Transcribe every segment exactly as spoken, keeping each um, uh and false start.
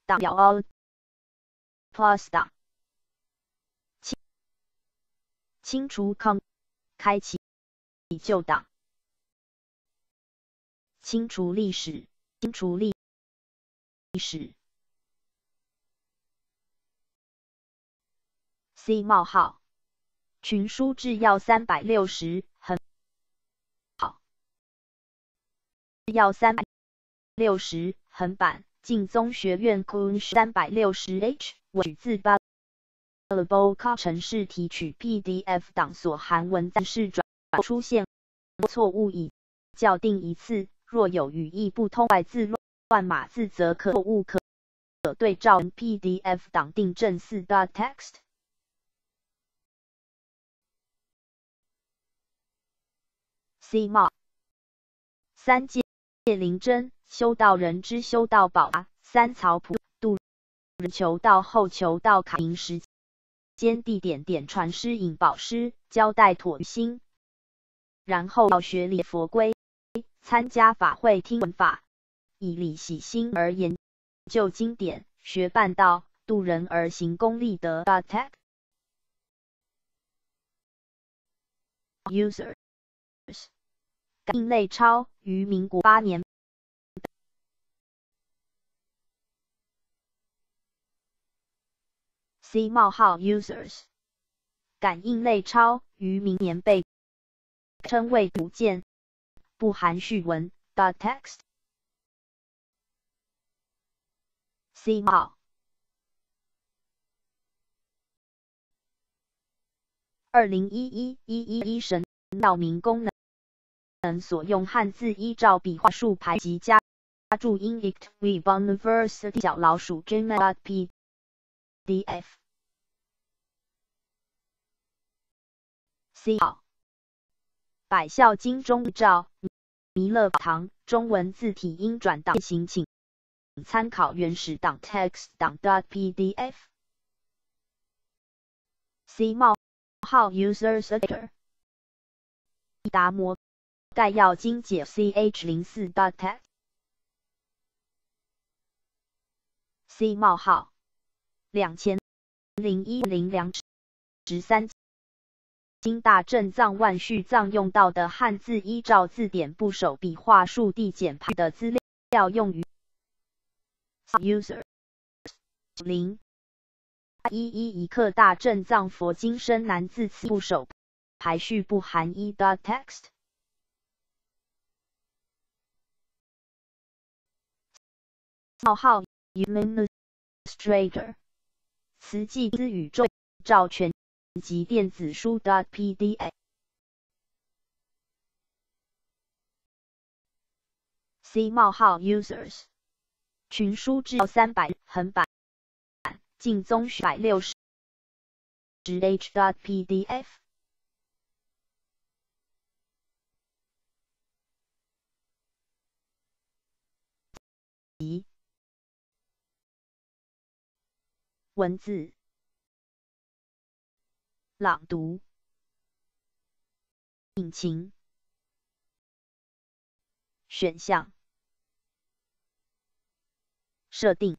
档表 Alt Plus 档，清清除 Com， 开启旧档，清除历史，清除历史 C 冒号群书制要三百六十横好要三百六十横版晋宗学院 Kun 三百六十 H 取自 Valuable 程式提取 P D F 档所含文字是转出现错误已校订一次，若有语义不通外字乱码字则可错误可对照 P D F 档订正 四 .text。C 冒三界灵真修道人之修道宝啊，三曹普渡人求道后求道卡明时间地点点传师引宝师交代妥心，然后要学礼佛规，参加法会听闻法，以礼喜心而研究经典，学办道，度人而行功利德。Tech users 印类钞于民国八年C 冒号 users 感应类钞于明年被称为图鉴，不含序文 .text C 冒二零一一一一一神道明功能所用汉字依照笔画数排及加注音 ict we University 小老鼠 gmail.p D F C 百孝经中照弥勒堂中文字体音转档行请参考原始档 text 档 .pdf C 冒号 users editor 达摩概要精简 C H 零四 .text C 冒号两千零一零两十三经大正藏万续藏用到的汉字，依照字典部首笔画数递减排的资料用于 user 零一一一克大正藏佛经深难字词部首排序不含一 .text冒号 administrator 慈济资宇宙照全及电子书 .pdf C 冒号 users 群书制三百横版晋宗学一百六十 H .pdf 文字朗读引擎选项设定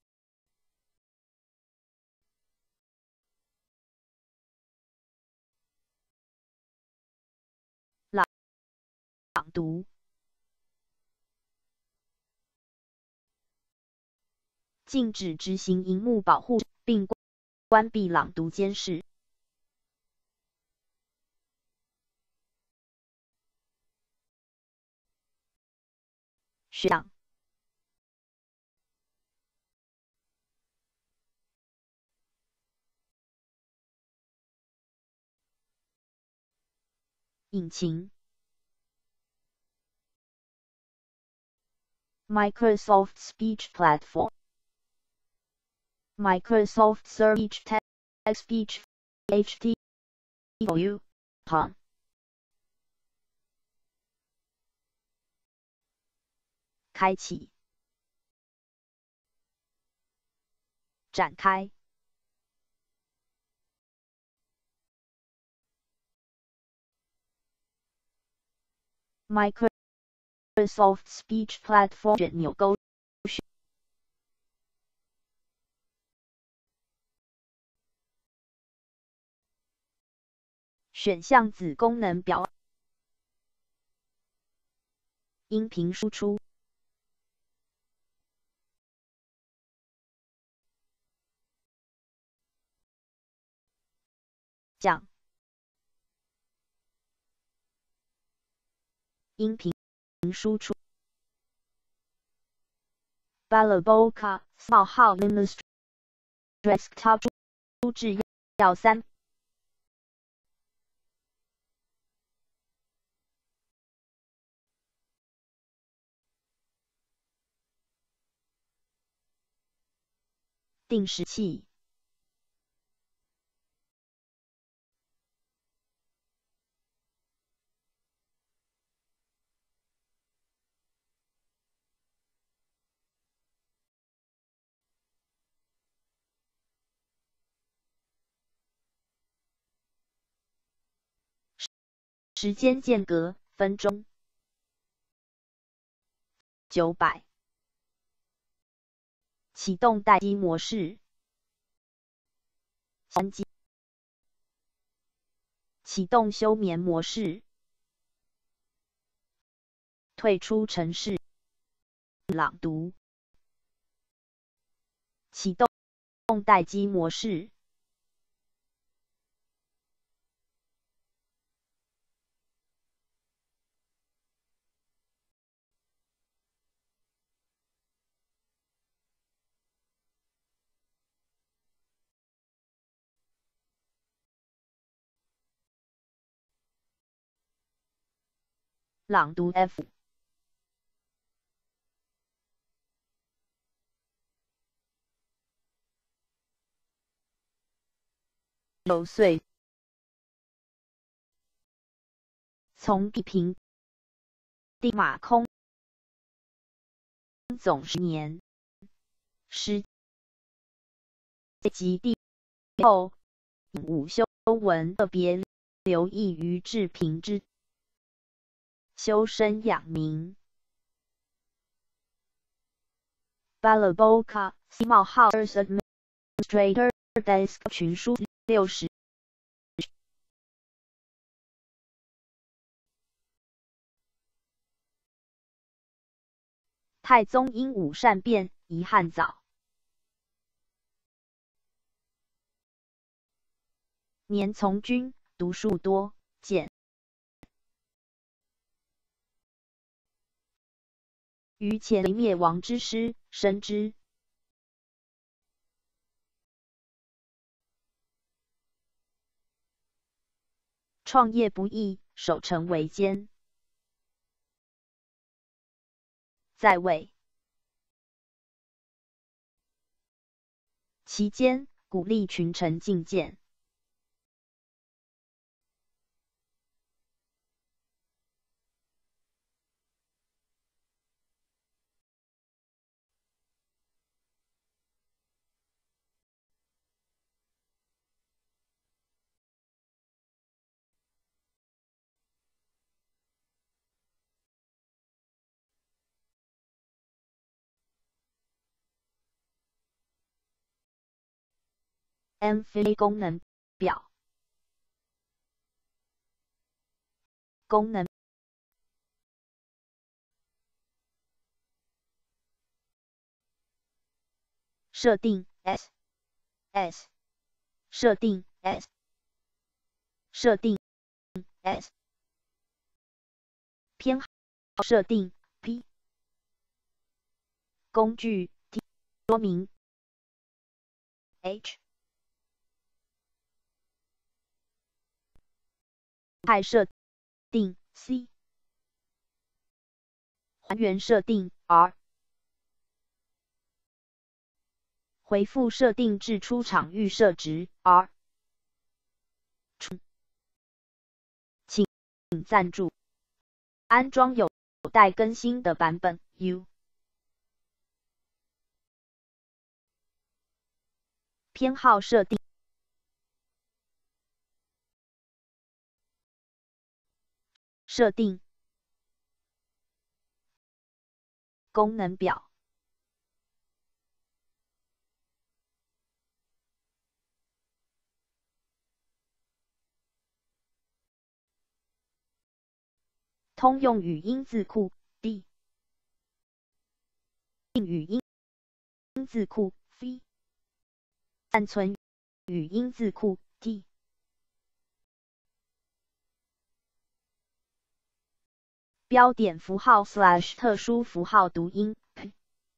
朗朗读禁止执行萤幕保护并关闭朗读监视选项引擎 Microsoft Speech Platform Microsoft Speech Text Speech H T M L com 开启展开Microsoft Speech Platform 旋钮勾选选项子功能表。音频输出。讲。音频输出。Balaboka 冒号 Linux Desktop 注制要三。定时器。时间间隔分钟。九百。启动待机模式。关机。启动休眠模式。退出程式。朗读。启动待机模式。朗读 F。九岁。从地平地马空总十年。诗及地后午修文特别留意于治平之修身养民。Balaboka 冒号 Administrator Desk 群书六十。太宗因午善变，遗憾早。年从军，读书多，见。于前为灭亡之师，深知。创业不易，守成维艰。在位期间，鼓励群臣进谏。M F I 功能表。功能设定 S S 设定 S 设定 S 偏好设定 P 工具 T 说明 H 态设定 C 还原设定 R 回复设定至出厂预设值 R 请赞助安装有待更新的版本 U 偏好设定设定功能表。 通用语音字库 D 语音字库 V 暂存语音字库 T 标点符号 slash 特殊符号读音 P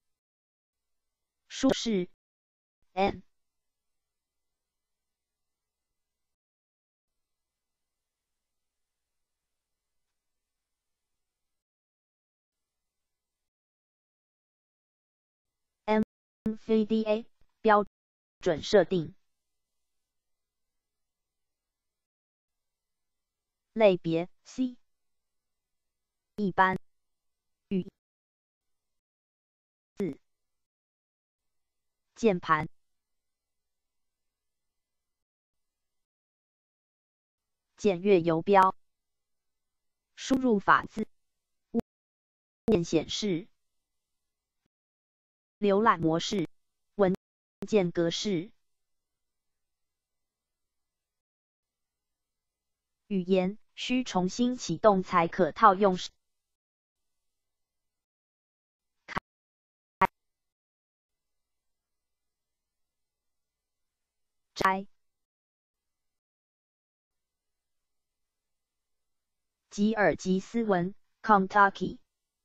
舒适 N ，N V D A 标准设定。类别 C 一般语字键盘检阅游标输入法字键显示浏览模式文件格式语言需重新启动才可套用。摘吉尔吉斯文 Kentucky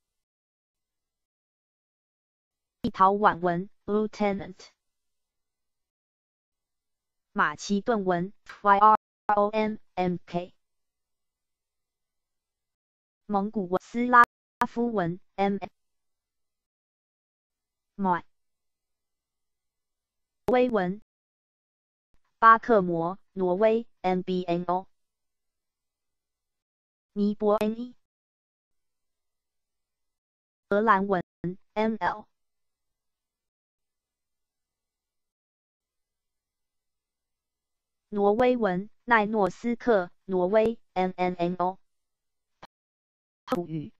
立陶宛文 Lieutenant 马其顿文 Y R O N M K 蒙古文斯拉夫文 M M 挪威文巴克摩挪威 M B N O 尼泊 N E 荷兰文 M L 挪威文奈诺斯克挪威 N N N O 葡语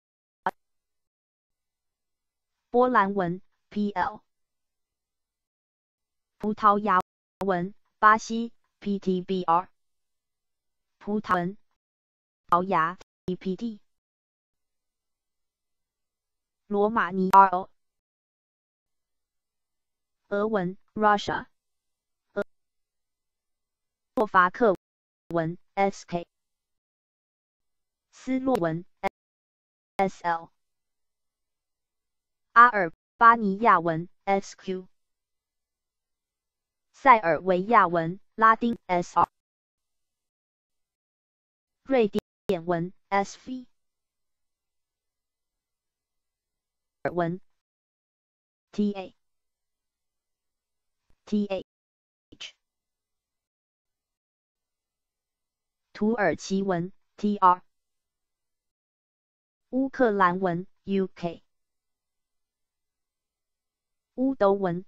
波兰文 P L 葡萄牙文巴西 P T B R 葡萄文葡萄牙 T P T 罗马尼 R O 俄文 Russia 俄洛伐克文 S K 斯洛文 S L 阿尔巴尼亚文 S Q 塞尔维亚文拉丁 S R 瑞典文 S V 尔文 T A T H 土耳其文 T R 乌克兰文 U K 乌德文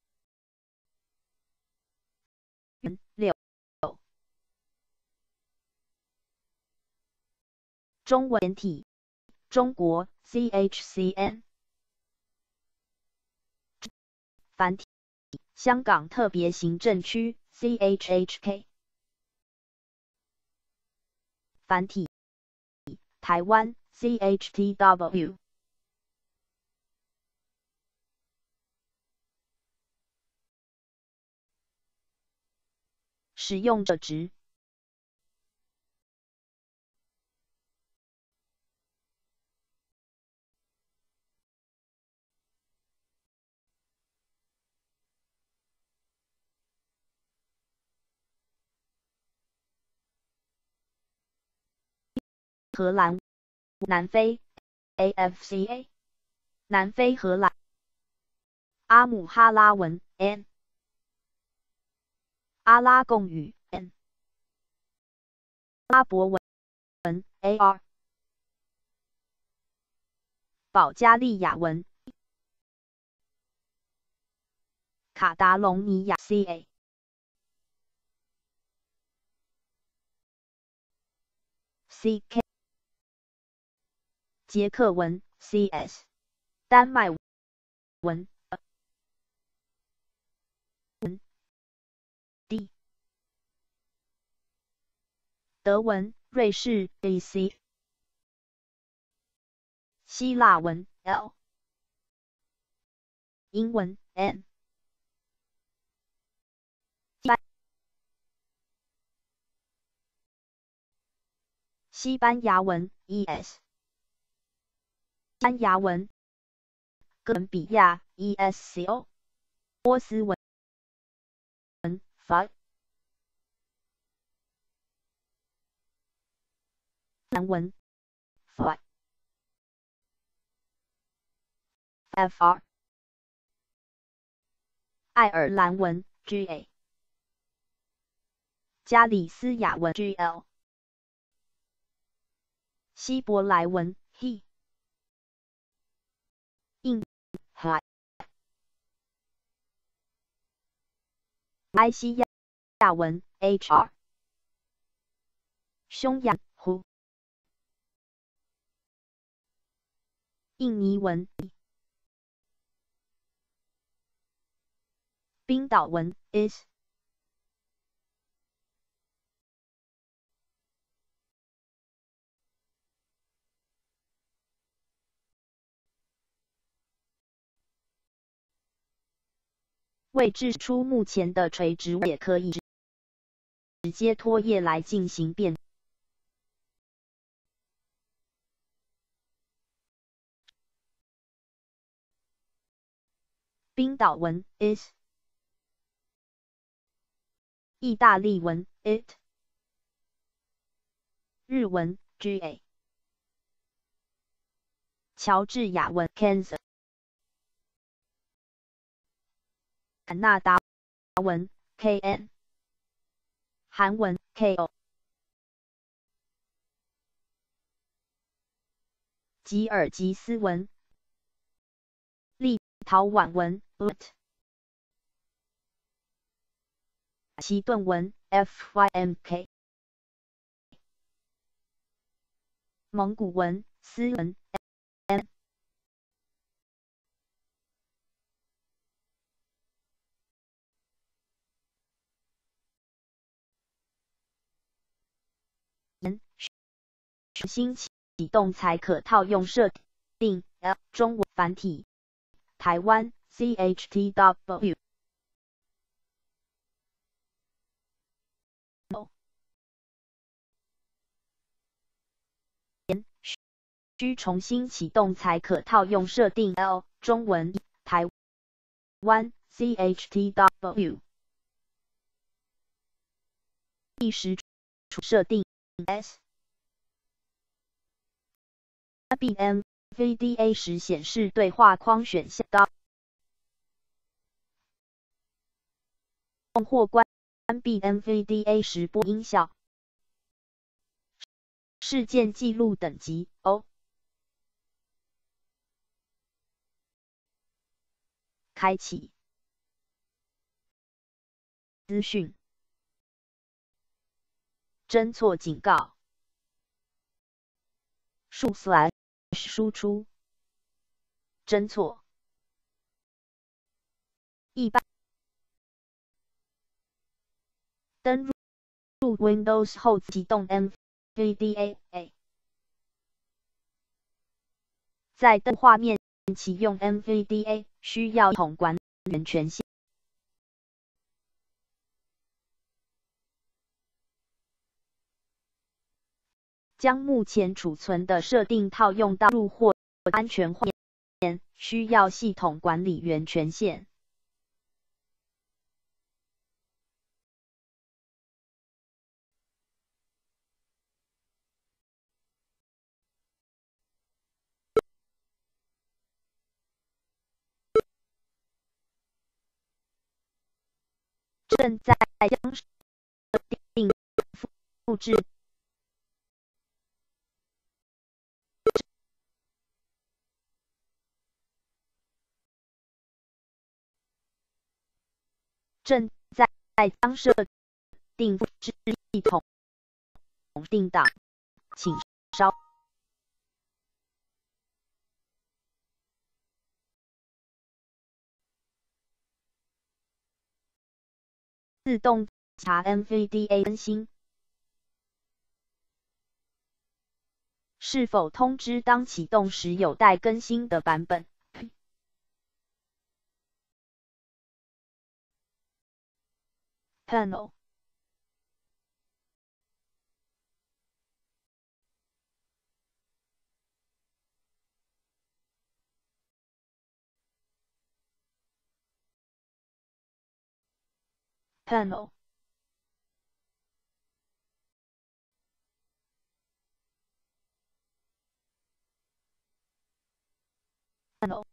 六中文简体中国 C H C N 繁体香港特别行政区 C H H K 繁体台湾 C H T W 使用者值荷兰南非 A F C A 南非荷兰阿姆哈拉文 N 阿拉贡语 N 阿拉伯文 A R 保加利亚文卡达隆尼亚 C A C K 捷克文 C S 丹麦文 D 德文瑞士 B C 希腊文 L， 英文 M， 西班牙文 E S， 西班牙文哥伦比亚 E S C O， 波斯文 F， 兰文 F F R， 爱尔兰文 G A， 加里斯亚文 G L， 希伯来文 He， 印海，埃西亚文 H R， 匈牙利印尼文，冰岛文 is， 为指出目前的垂直也可以直接拖曳来进行辨。冰岛文 is， 意大利文 it， 日文 G A， 乔治亚文 Kansas， 加拿大文 K N， 韩文 K O， 吉尔吉斯文、立陶宛文 Lit， 齐顿文 F Y M K， 蒙古文斯文 M， 新启动才可套用设定 L 中文繁体台湾 C H T W 需重新启动才可套用设定 L 中文台湾 C H T W 第十设定 S B M V D A 时显示对话框选项或关闭 M V D A 时播音效。事件记录等级 O。开启。资讯。侦错警告。数 slash 输出。侦错。一般。登入 Windows 后启动 M V D A。在登画面启用 M V D A 需要系统管理员权限。将目前储存的设定套用到入或安全画面，需要系统管理员权限。正在将设定复制。正在将设定复制系统定档，请稍。自动查 M V D A 更新。 是否通知当启动时有待更新的版本。Panel Panel Panel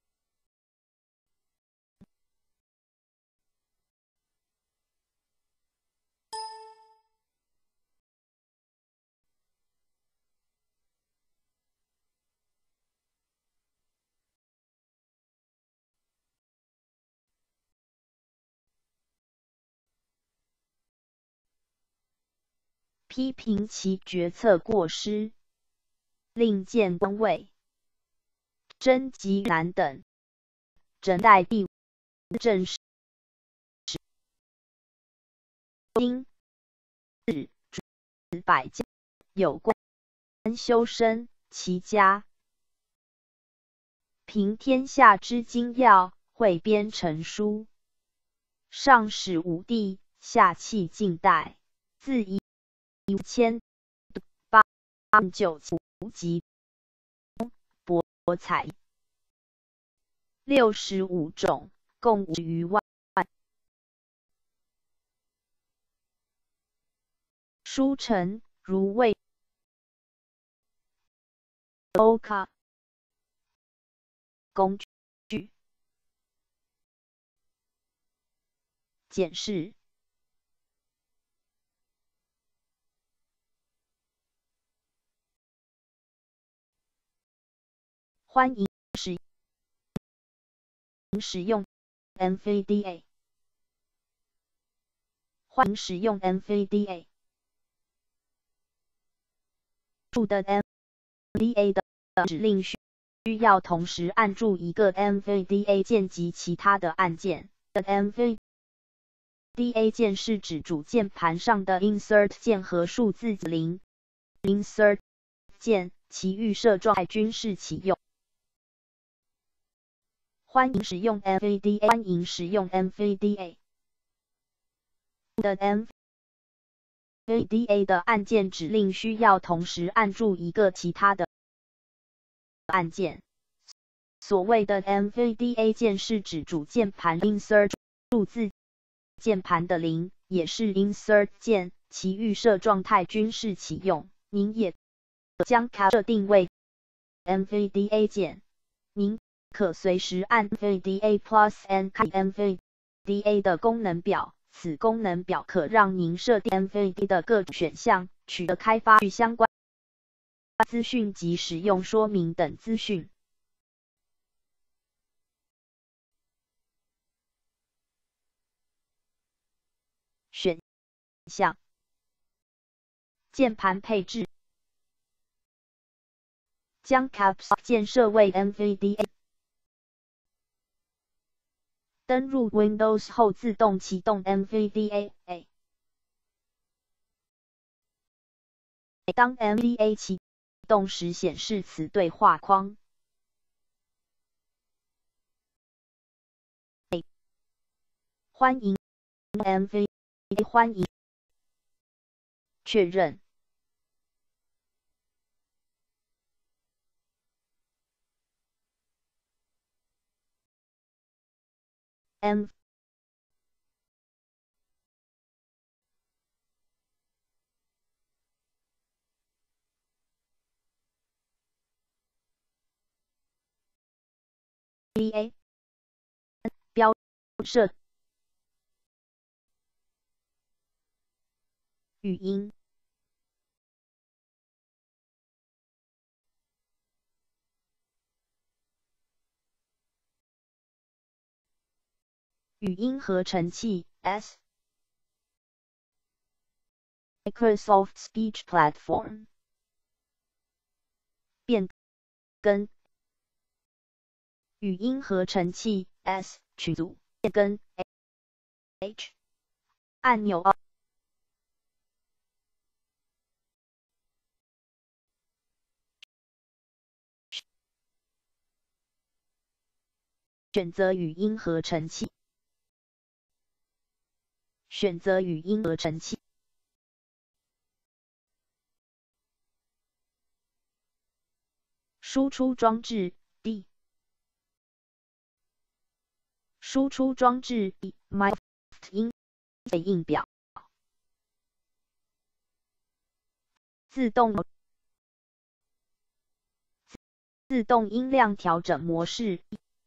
批评其决策过失，另见官位甄吉南等整代第正式今日百家有关修身齐家平天下之精要，汇编成书。上始武帝，下契晋代，自一千八九集博采六十五种，共五余万。书成如魏欧卡工具检视欢迎使使用 N V D A 欢迎使用 N V D A 注的 N V D A 的指令需要同时按住一个 N V D A 键及其他的按键。N V D A 键是指主键盘上的 Insert 键和数字零 Insert 键，其预设状态均是启用。欢迎使用 N V D A 欢迎使用 N V D A 的 N V D A 的按键指令需要同时按住一个其他的按键。所谓的 N V D A 键是指主键盘 Insert 数字键盘的零，也是 Insert 键，其预设状态均是启用。您也将卡设定为 N V D A 键，您可随时按 N V D A Plus N 开 N V D A 的功能表，此功能表可让您设定 N V D A 的各种选项，取得开发与相关资讯及使用说明等资讯。选项键盘配置，将 Caps 键设为 N V D A。登入 Windows 后自动启动 N V D A。当 N V D A 启动时显示此对话框。欢迎 N V D A 欢迎确认。N V D A 标设语音语音合成器 S Microsoft Speech Platform 变更语音合成器 S 群组变更 H 按钮选择语音合成器。选择语音合成器。输出装置 D。输出装置 Microsoft 音印表。自动自动音量调整模式。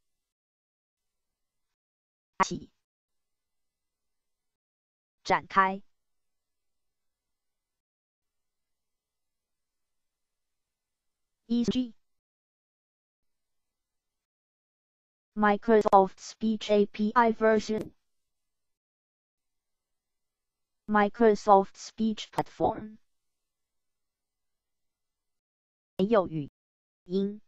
起。展开。E G Microsoft Speech A P I version Microsoft Speech Platform 没有语音。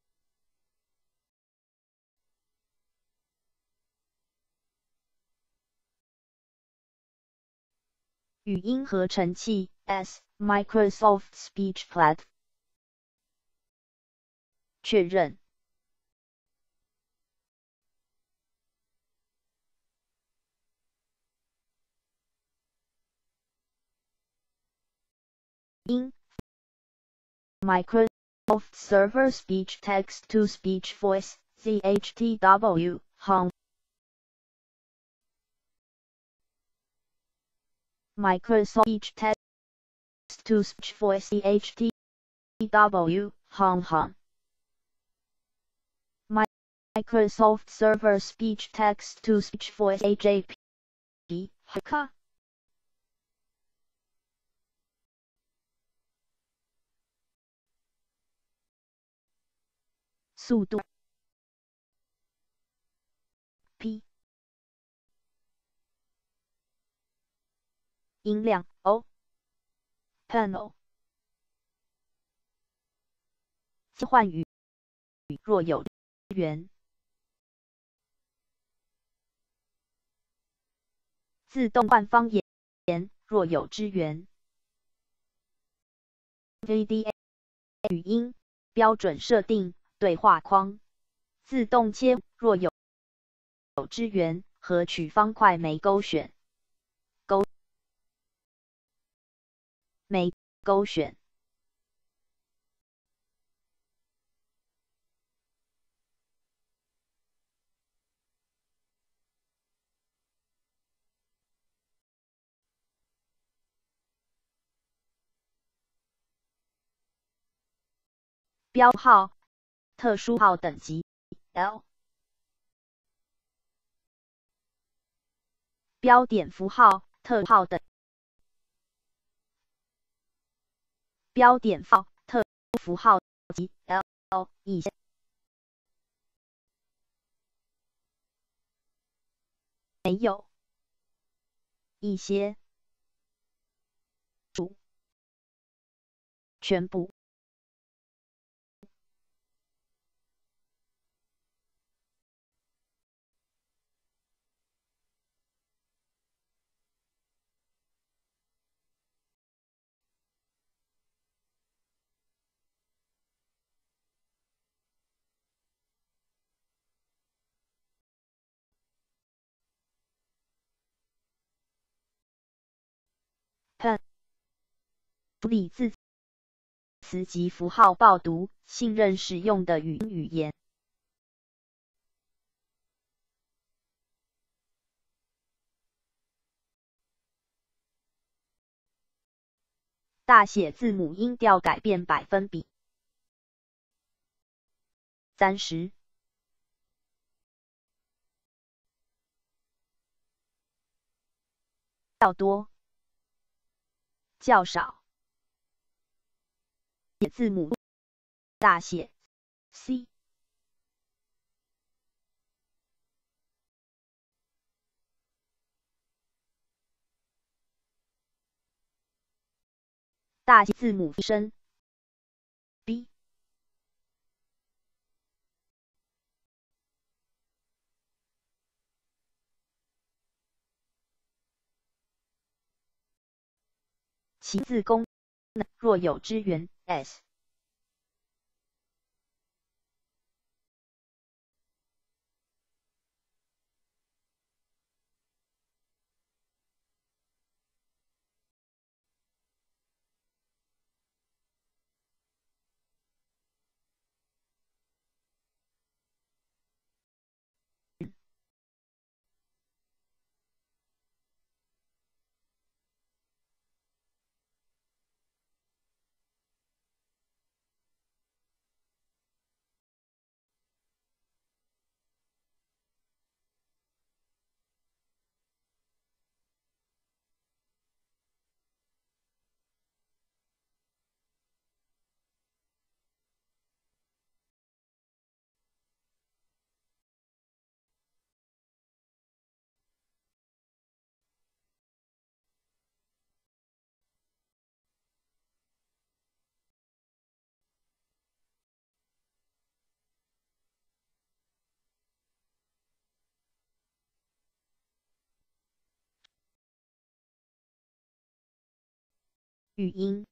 语音合成器 S Microsoft Speech Platform 确认。音 Microsoft Server Speech Text to Speech Voice C H T W Home Microsoft Speech Text to Speech Voice C H T W Home Home Microsoft Server Speech Text to Speech Voice H A P H 速度 P 音量 O Panel 切换语若有支援自动换方言若有支援 V D A 语音标准设定对话框自动切若有有支援和取方块没勾选勾没勾选标号特殊号等级 L 标点符号特号等标点符号特符号级 L 一些没有一些主全部处理字词及符号报读，信任使用的语音语言。大写字母音调改变百分比三十。较多。较少。字母大写 C。大写字母声 B。其字功能若有支援 S。 语音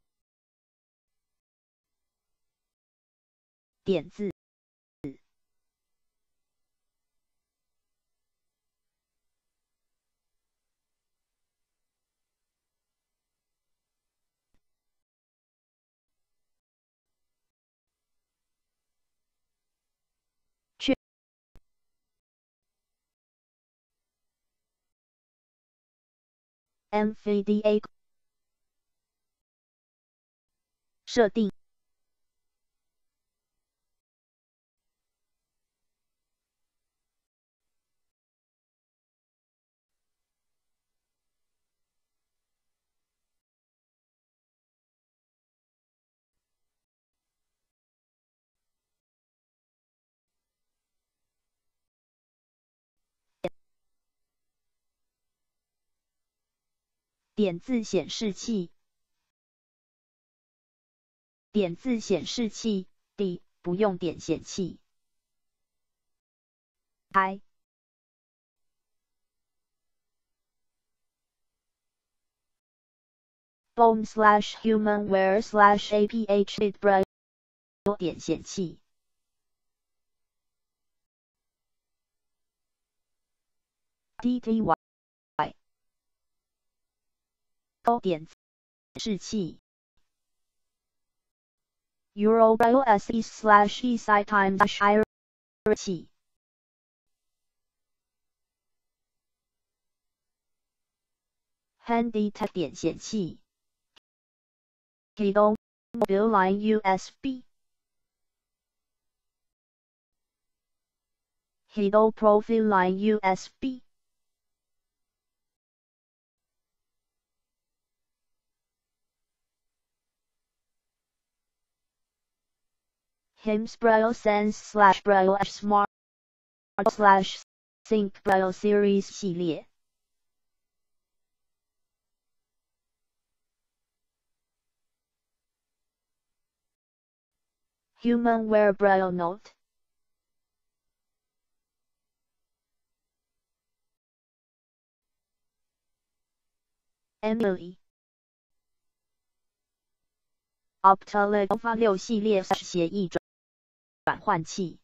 点字确 N V D A 设定点字显示器点字显示器 D 不用点显器 I Bome slash humanware slash aph lit braille 点显器 D T Y 高点显示器 Eurobraille S E slash E S I times dash I 器 Handytech 点显器 Kido Mobile Line U S B Kido Profile Line U S B Hims Braille Sense slash Braille Smart slash Sync Braille Series 系列 Humanware Braille Note Emily Optelec 六系列协议转转换器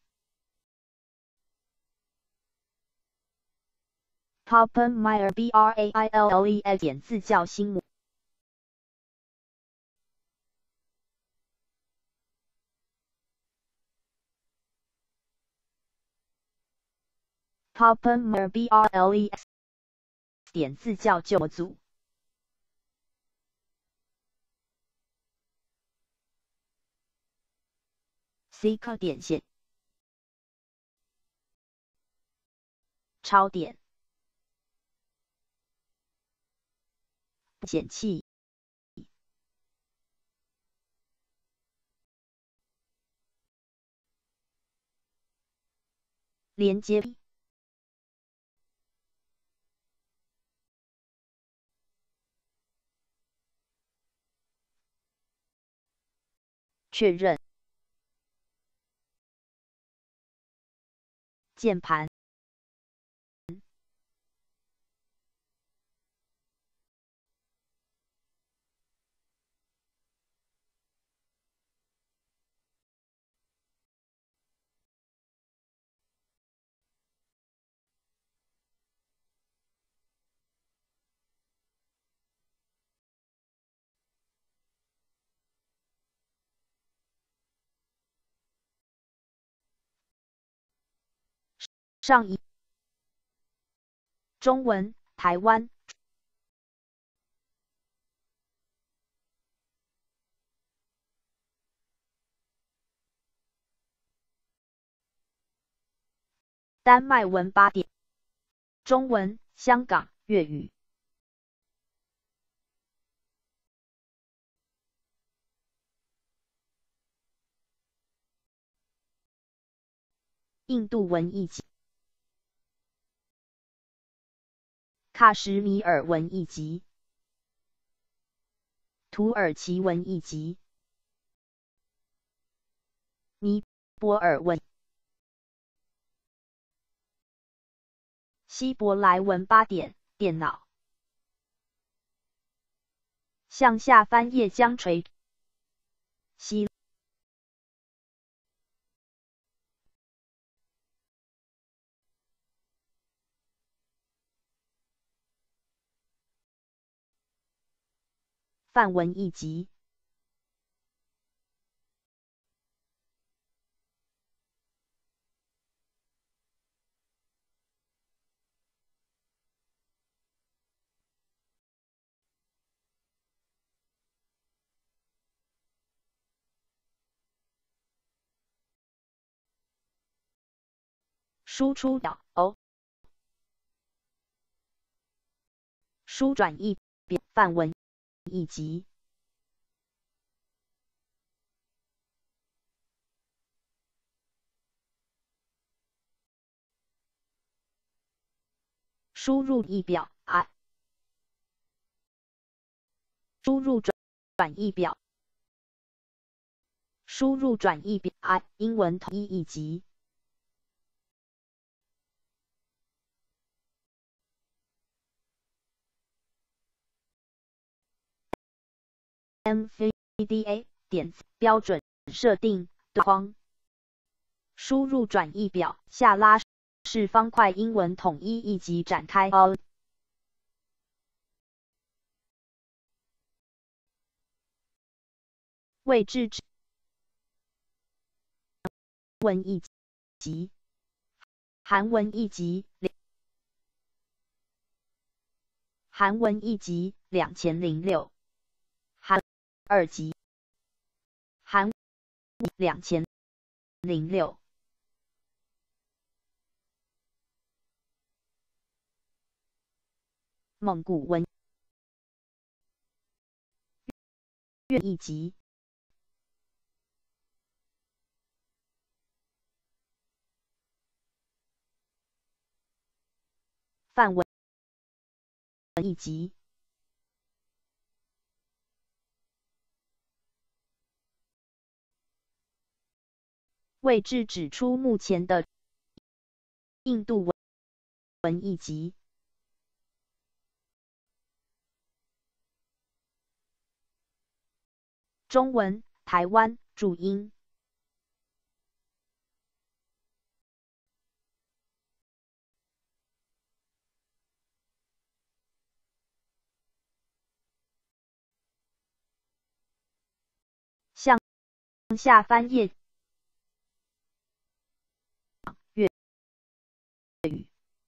Poppenmeier Braille 点字校新模 Poppenmeier Braille 点字校旧模组 Seeker 点显超点显器连接确认键盘上一中文台湾丹麦文八点中文香港粤语印度文译集喀什米尔文译集土耳其文译集尼泊尔文希伯来文八点电脑向下翻页将垂希范文一级。输出表哦，输转译表范文一级。输入译表 I， 输入转转译表，输入转译表 I， 英文统一一级。N V D A 点标准设定对框，输入转译表下拉式方块英文统一一级展开 All 位置指文一级，韩文一级，韩文一级两千零六，韩二级，韩两千零六。蒙古文乐一级，范文一级，位置指出目前的印度文文一级。中文台湾注音。向下翻页粤语。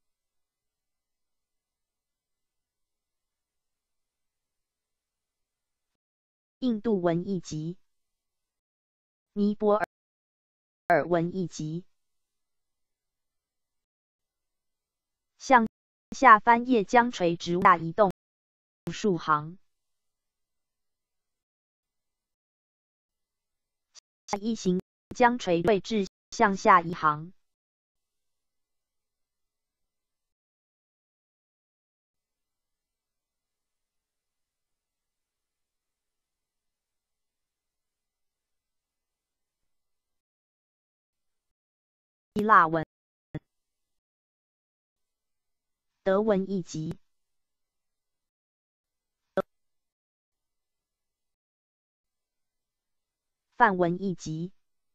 印度文一级，尼泊尔文一级。向下翻页将垂直下移动数行。下一行将垂位置向下一行。希腊文、德文一级。范文一级。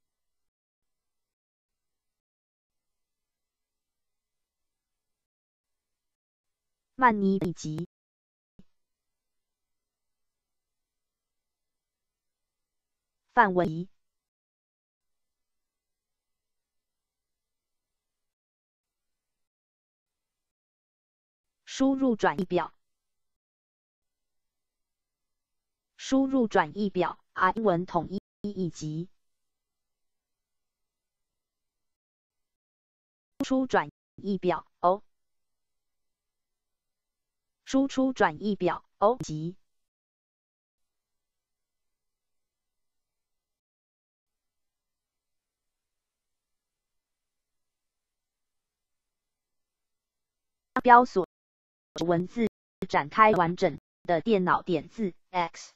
曼尼一级。范文一级。输入转译表，输入转译表 ，I 英文统一一级。输出转译表 O， 输出转译表 O 级。标锁文字展开完整的电脑点字 X，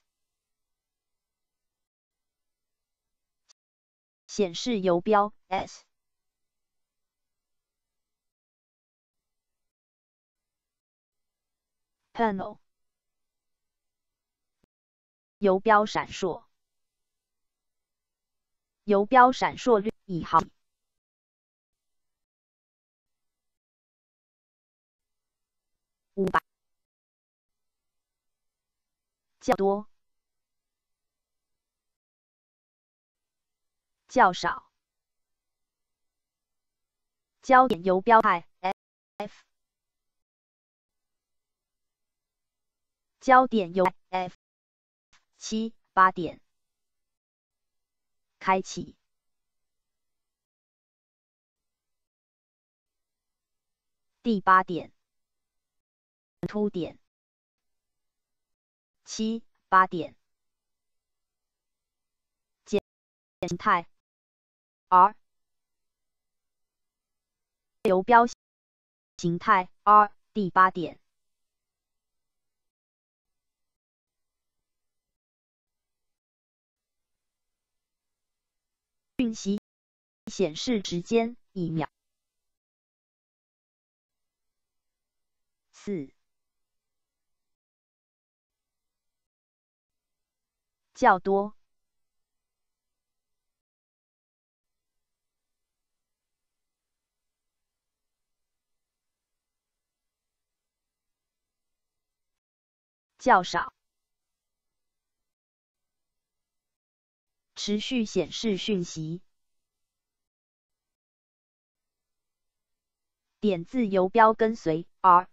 显示游标 S， Panel 游标闪烁，游标闪烁率以毫五百，较多，较少，焦点游标派 F， 焦点游 F 七八点，开启。第八点，凸点，七八点，简形态 R， 游标形态 R， 第八点，讯息显示时间一秒。四，较多，较少，持续显示讯息。点字游标跟随 R。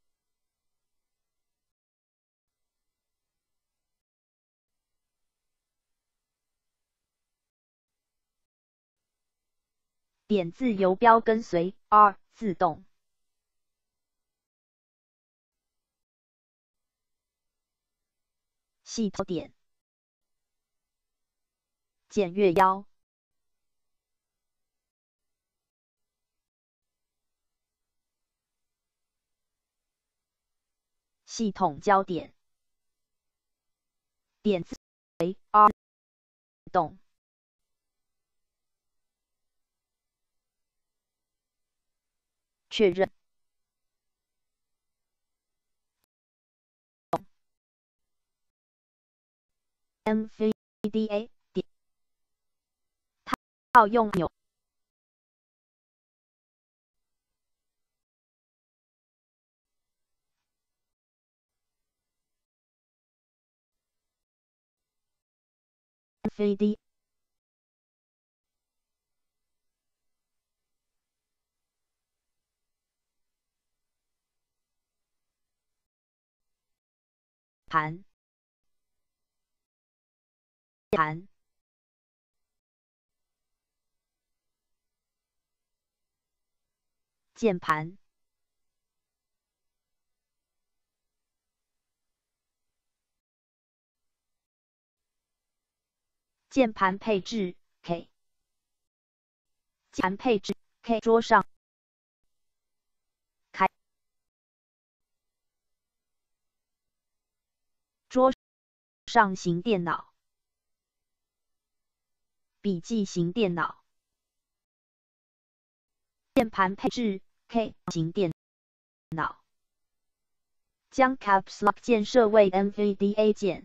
点字游标跟随 R 自动。系统点。检阅腰。系统焦点。点字为 R 自动。确认。N V D A 点套用钮。N V D A 盘盘键盘键盘配置 K 键盘配置 K 桌上开桌上型电脑笔记型电脑键盘配置 K 型电脑将 Caps Lock 键设为 N V D A 键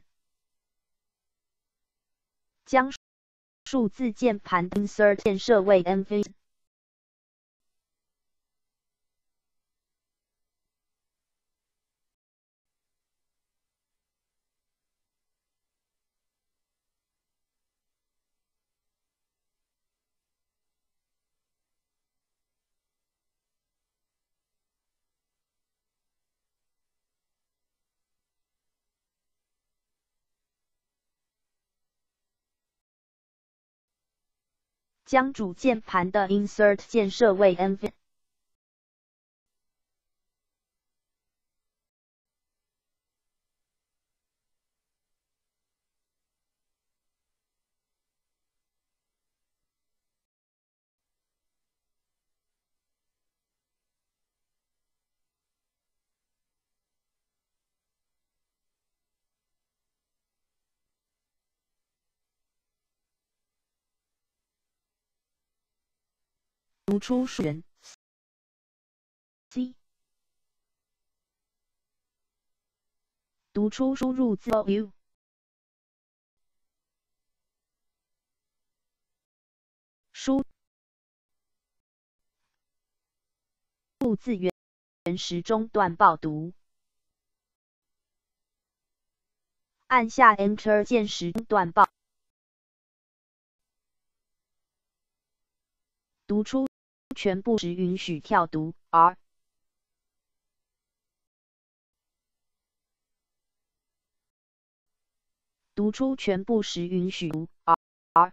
将数字键盘 Insert 键设为 N V D A将主键盘的 Insert 键设为 N V D A读出数源 C 读出输入字 U 字原时中断报读。按下 Enter 键时中断报。读出全部时允许跳读 R。读出全部时允许读 R R。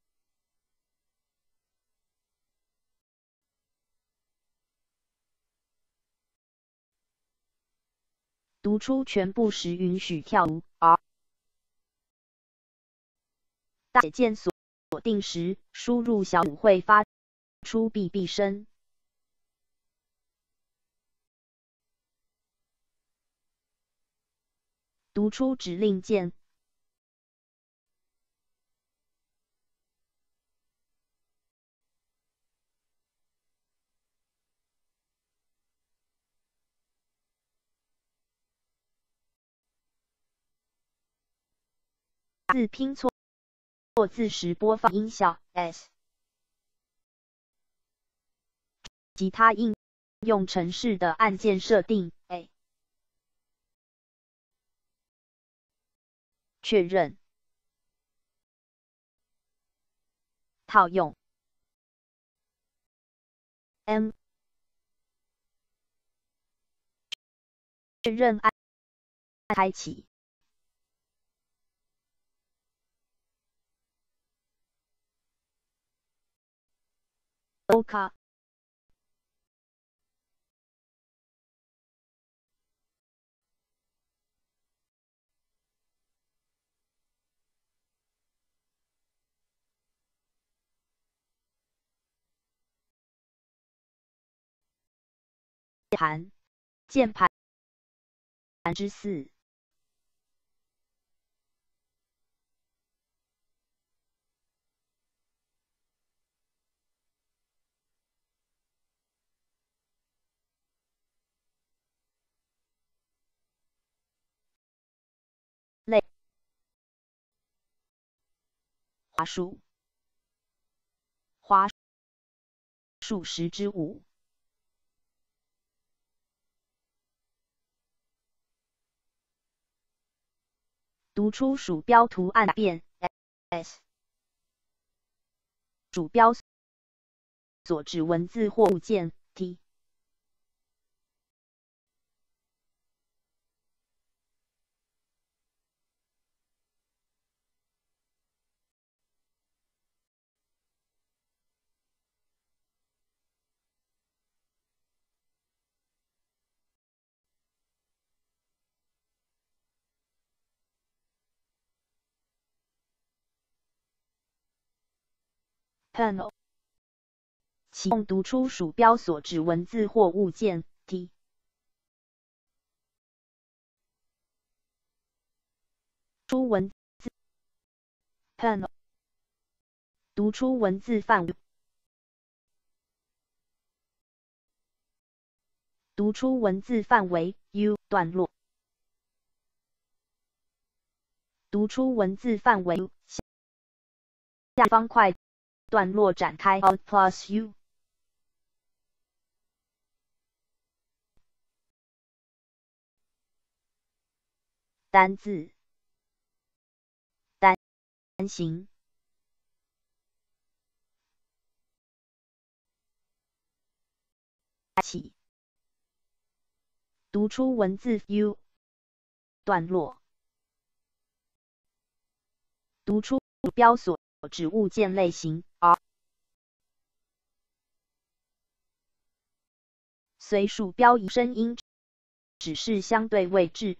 读出全部时允许跳读 R。大写键锁定时，输入小五会发出哔哔声。读出指令键。字拼错错字时播放音效 S。其他应用程式的按键设定 A。确认。套用 M。确认按开启。OK。盘键盘之四。类华数华数十之五。读出鼠标图案变 S。鼠标所指文字或物件 T。Panel。启动读出鼠标所指文字或物件 T。出文字 Panel。读出文字范围。读出文字范围 U 段落。读出文字范围 U 下方块段落展开 Alt plus U。单字。单行。起。读出文字 U 段落。读出鼠标所指物件类型 R。随鼠标移声音指示相对位置。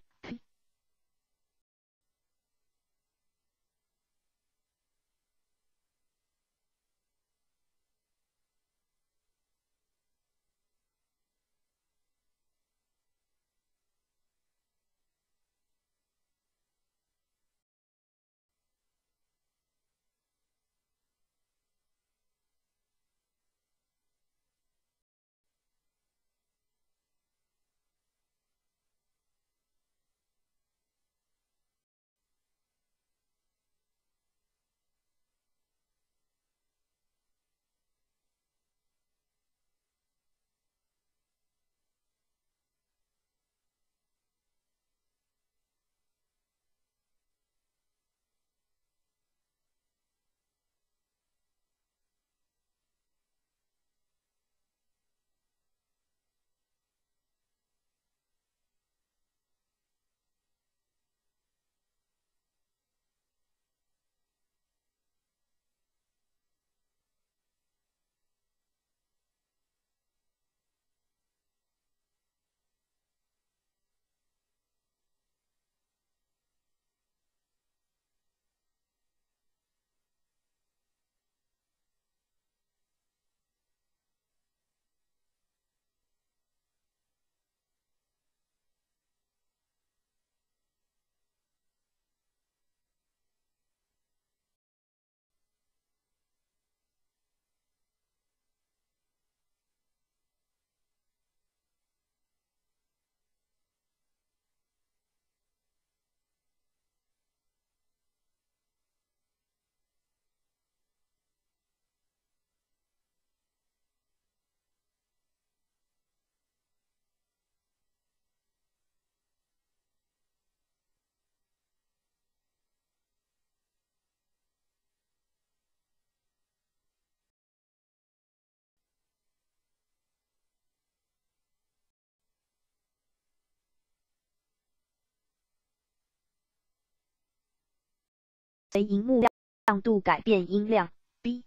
随萤幕亮度改变音量 B。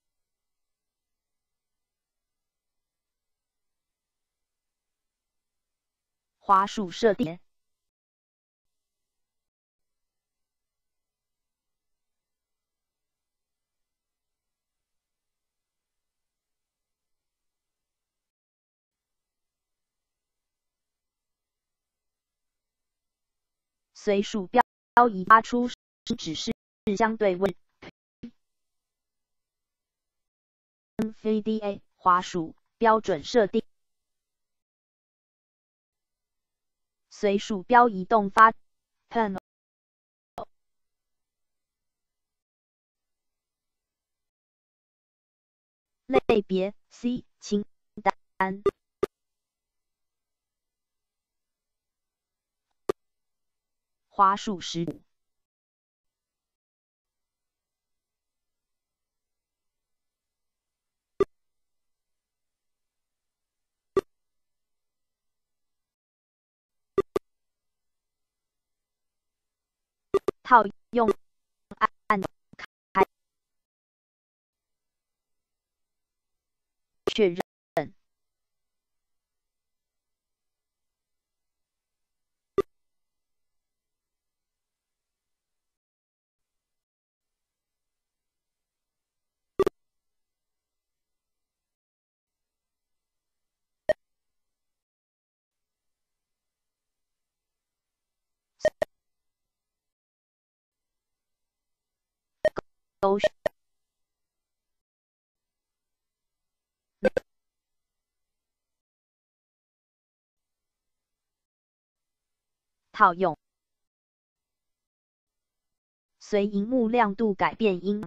滑鼠设定。随鼠标移发出指示相对位。N V D A 滑鼠标准设定。随鼠标移动发 Panel。类别 C 清单。滑鼠十五。套用按开确认。勾选套用。随萤幕亮度改变音。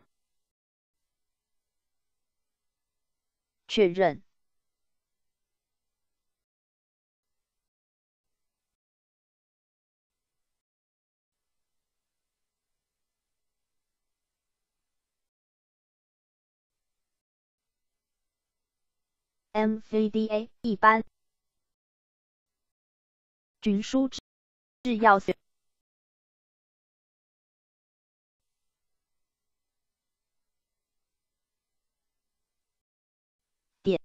确认。N V D A 一般。均输制要素。点。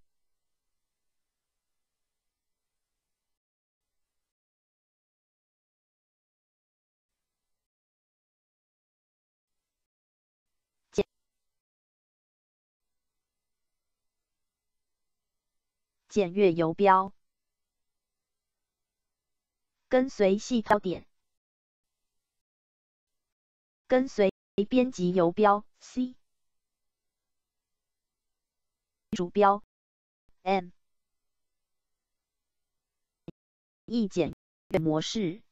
简。检阅游标。跟随系统点。跟随编辑游标 C。主标 M。易检阅模式。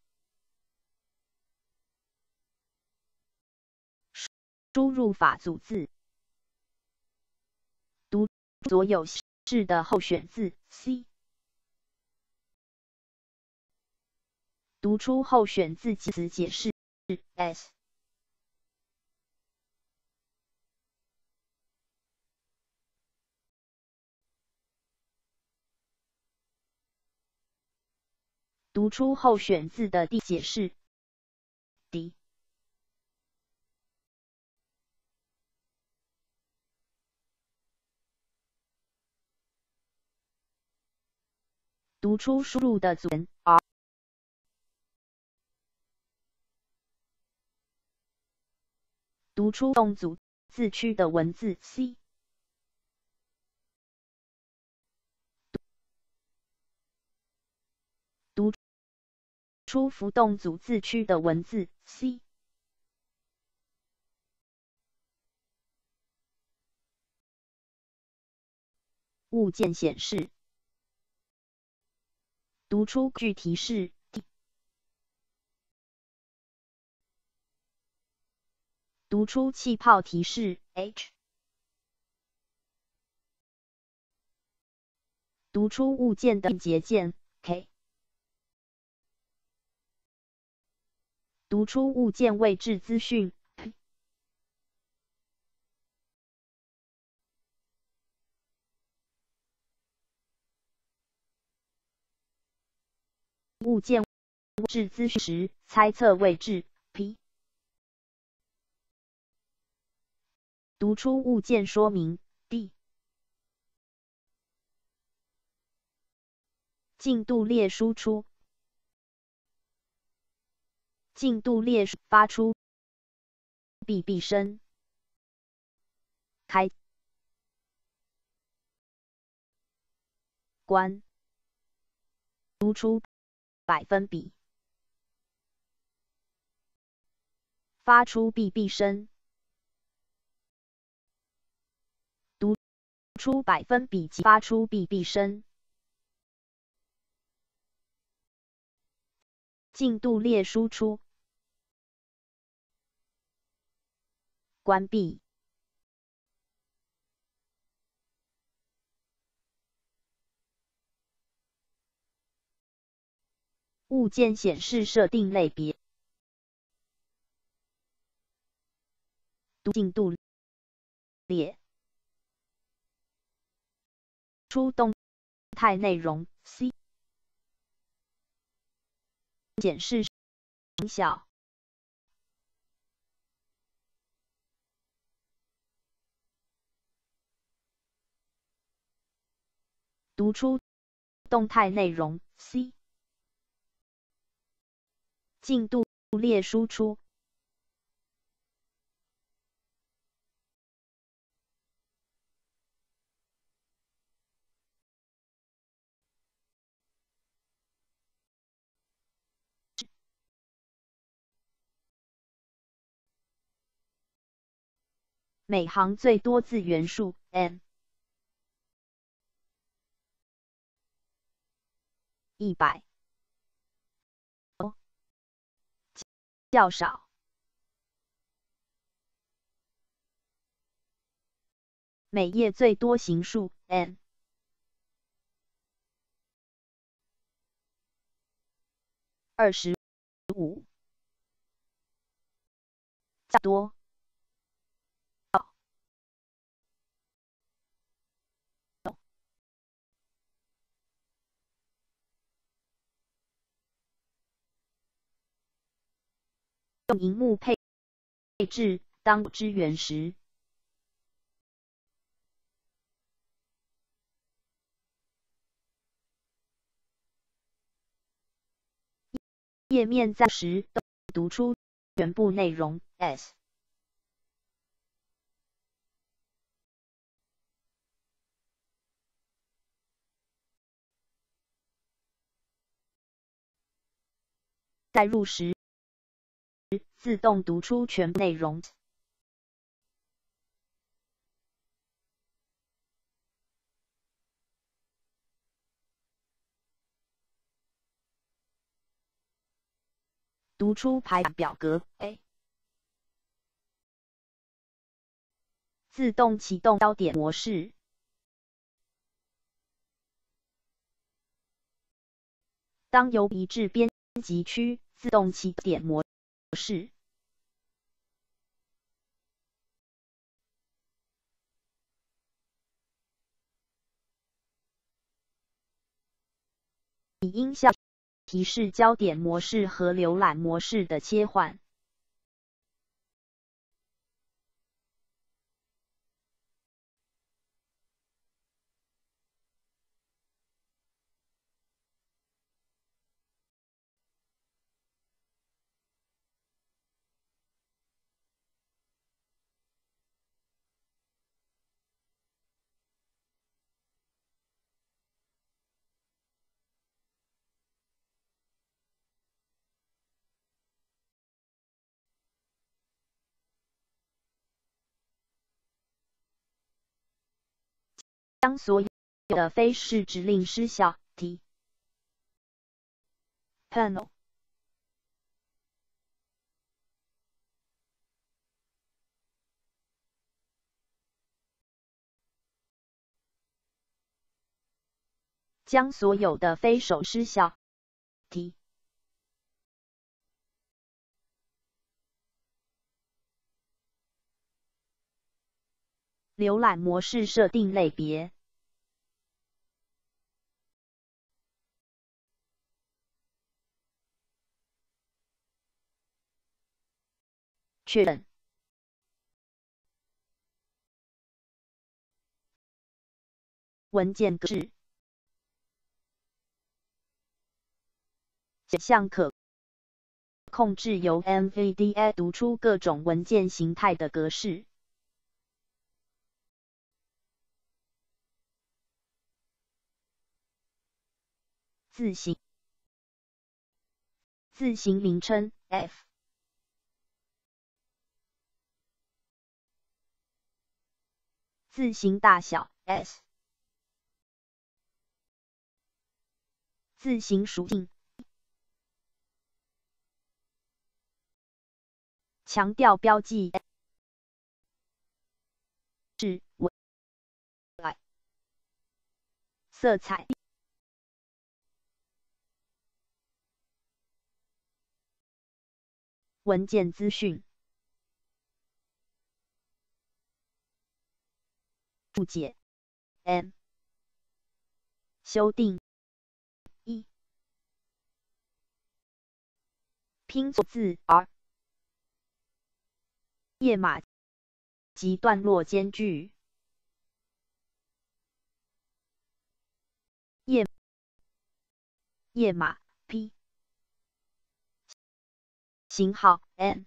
输入法组字。读所有式的候选字 C。读出候选字词解释 S。读出候选字的地解释 D。读出输入的组 R。读出动组字区的文字 C。读出浮动组字区的文字 C。物件显示。读出具提示 D。读出气泡提示 H。读出物件的节键 K。读出物件位置资讯 P。物件位置资讯时，猜测位置 P。 读出物件说明 D 进度列输出进度列发出闭闭声开关读出百分比发出闭闭声读出百分比及发出闭闭声进度列输出关闭物件显示设定类别读进度列出动态内容 C 显示影小读出动态内容 C 进度列输出每行最多字元数 n 一百较少每页最多行数 n 二十五较多用萤幕配置当支援时页面在时读出全部内容 S 载入时自动读出全部内容读出排版表格 A 自动启动焦点模式当由移至编辑区自动起点模式以音效提示焦点模式和浏览模式的切换。将所有的非式指令失效。T Panel 将所有的非手失效。T 浏览模式设定类别。确认。 文件格式选项可控制由 N V D A 读出各种文件形态的格式。字型字型名称 F 字型大小 S 字型属性强调标记是为色彩文件资讯注解 M 修订一拼错字 R 页码及段落间距页页码 P 型号 N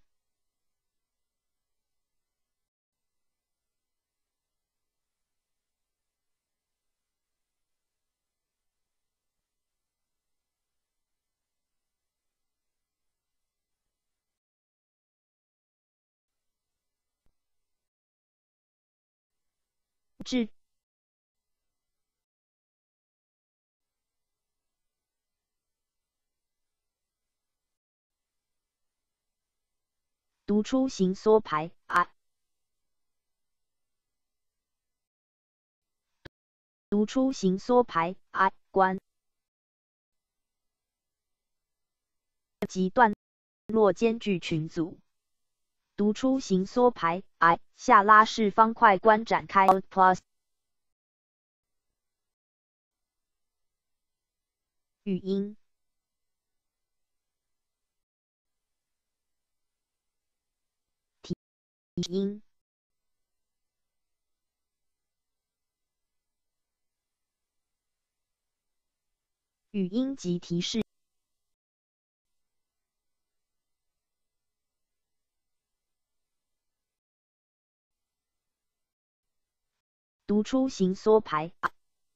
至读出型缩排 I 读出型缩排 I 关及段落间距群组读出型缩排 I 下拉式方块关展开 Alt Plus 语音提音语音及提示读出型缩排 I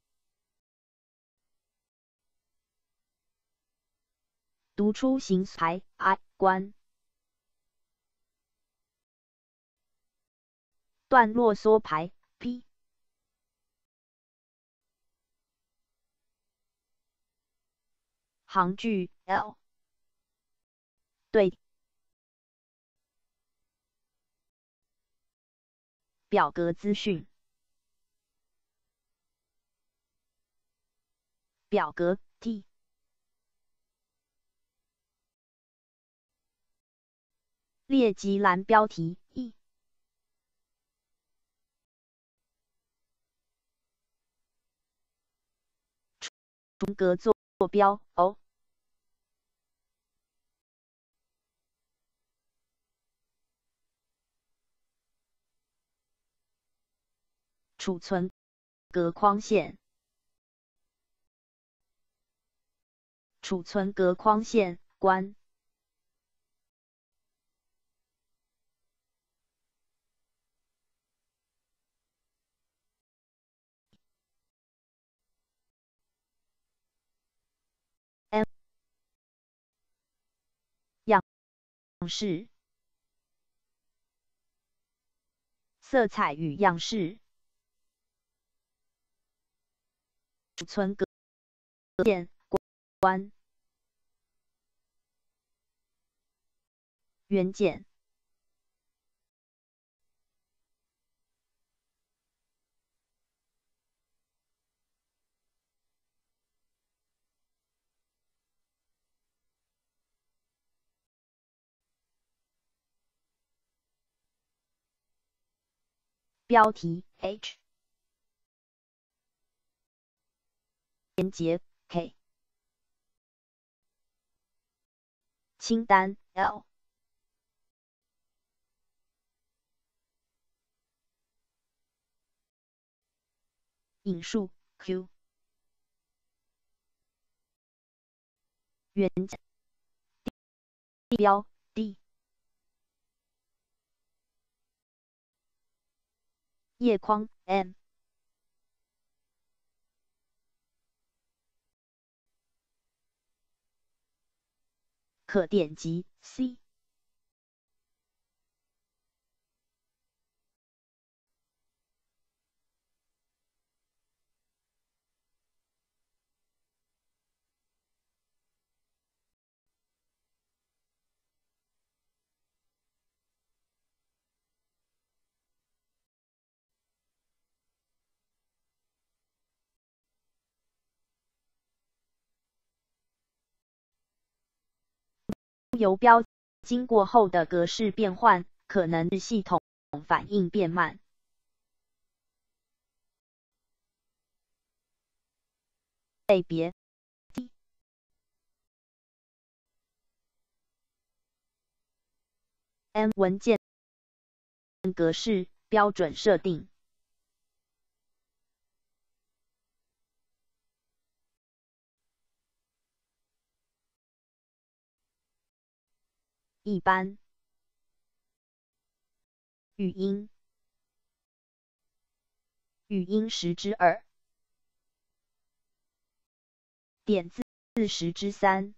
读出型缩排 I 关段落缩排 P 行距 L 对表格资讯表格 T 列级栏标题 E 重格坐标 O 储存格框线储存格框线关M 样式色彩与样式储存格线关元件标题 H 连结 K 清单 L 引述 Q 元件地标 D 页框 M 可点击 C 游标经过后的格式变换，可能是系统反应变慢。类别 D M 文件格式标准设定。一般语音语音十之二点字十之三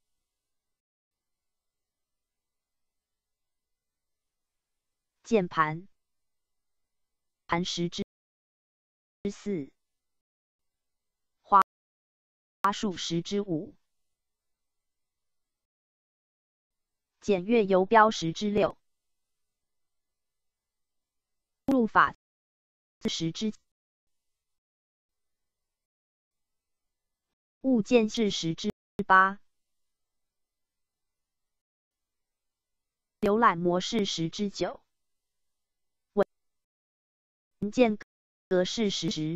键盘盘十之四花束十之五检阅游标十之六输入法十之物件是十之八浏览模式十之九文件格式十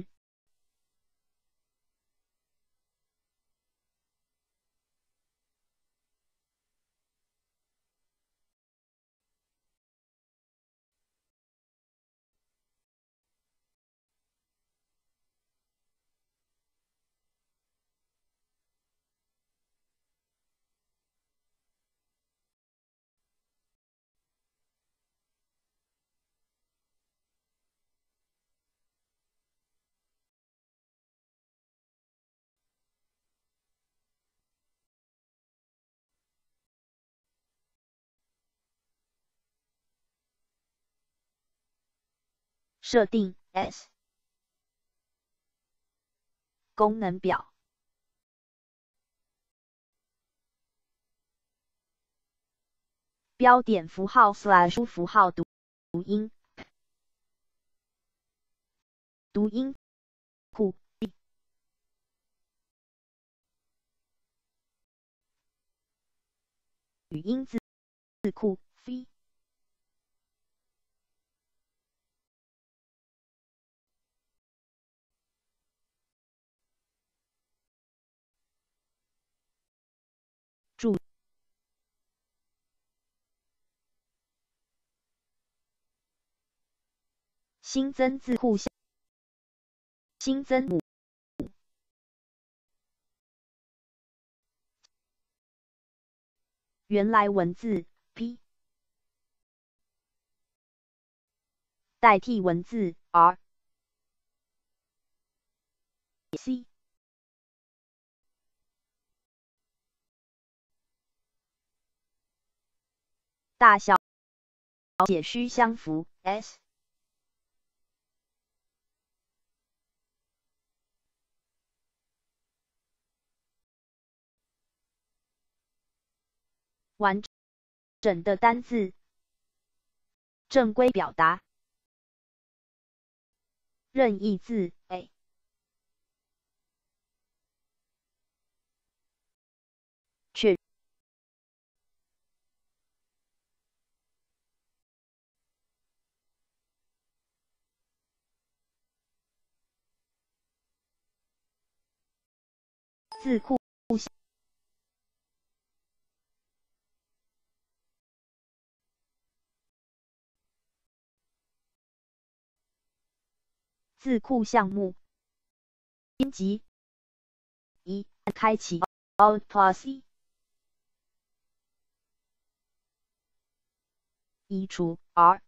设定 S 功能表标点符号 slash 符号读读音读音库语音字字库 V 注新增字库项新增母原来文字 P 代替文字 R C 大小且需相符 S 完整的单字正规表达任意字 A 确字库字库项目编辑一开启 Alt Plus 一移除 R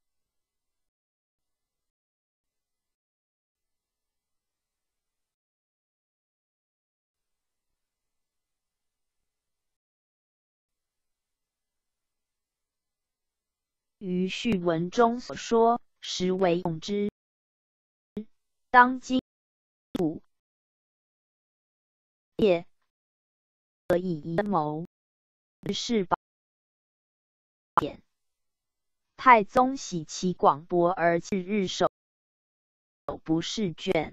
于序文中所说，实为用之。当今府业可以阴谋是宝典。太宗喜其广博而次日守不释卷，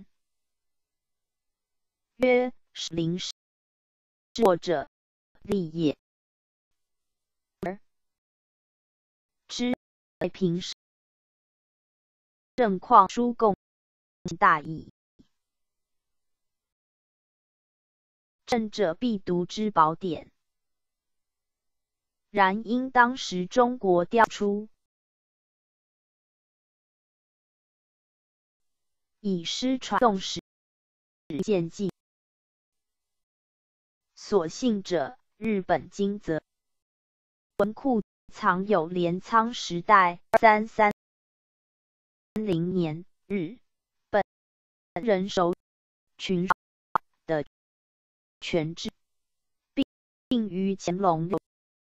曰：使临事或者立也。而知为平正况书共大义，正者必读之宝典。然因当时中国调出以师传宋史见记，所信者日本金泽文库藏有镰仓时代三三零年日本人手群的全志，并于乾隆六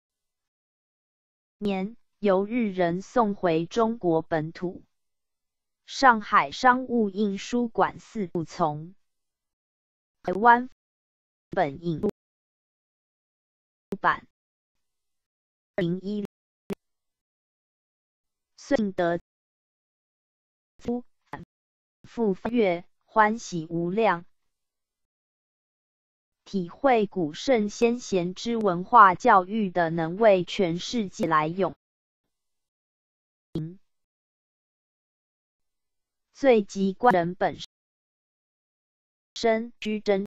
年由日人送回中国本土。上海商务印书馆四部从台湾本引入版二零一六遂得夫反复翻阅，欢喜无量，体会古圣先贤之文化教育的能为全世界来用。最及观人本身居真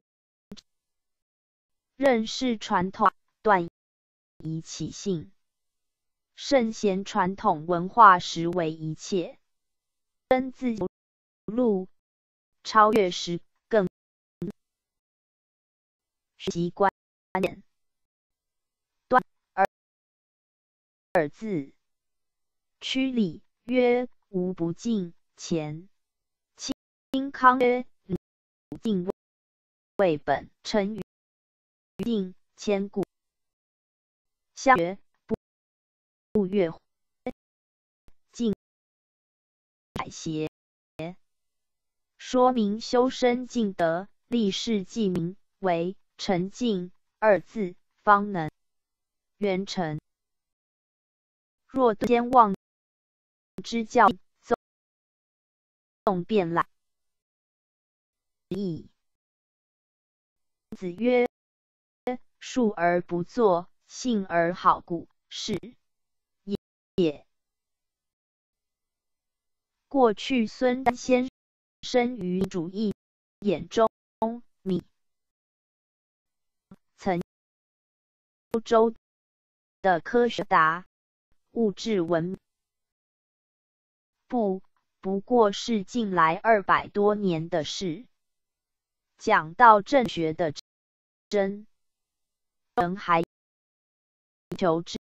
认识传统，断疑其性。圣贤传统文化实为一切，真自路超越时更习观念。断而而自曲礼曰无不敬前。清康曰敬为本，臣于敬千古。相曰不不悦敬改邪，说明修身敬德，立事记名为诚敬二字，方能圆成。若对先忘之教，纵变赖。子曰：述而不作，信而好古，是也。过去孙瞻先生于主义眼中，米曾欧洲的科学达物质文明，不不过是近来二百多年的事。讲到正学的真，人还求知，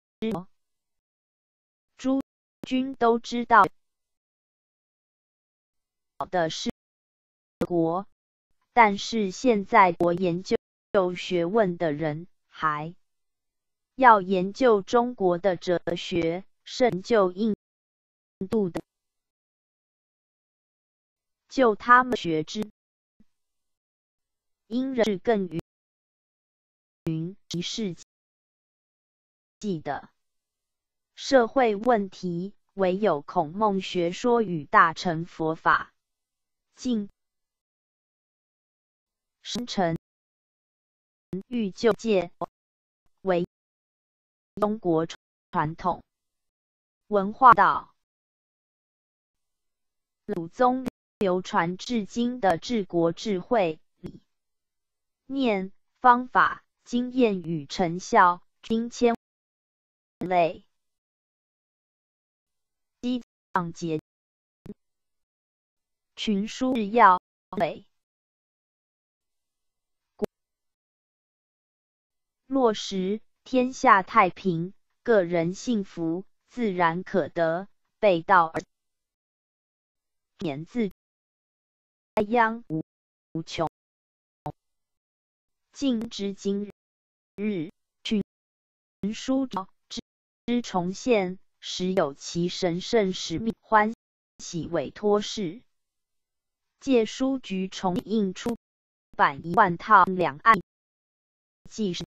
诸君都知道的是国，但是现在国研究学问的人还要研究中国的哲学，甚就印度的，就他们学之。因人更于云一世纪的社会问题，唯有孔孟学说与大乘佛法尽生成欲救界为中国传统文化道祖宗流传至今的治国智慧理念方法经验与成效均千类，积藏节群书治要类， 落实天下太平，个人幸福自然可得，背道而免自殃无穷。今之今日，群书之重现，实有其神圣使命，欢喜委托事。借书局重印出版一万套两岸纪实，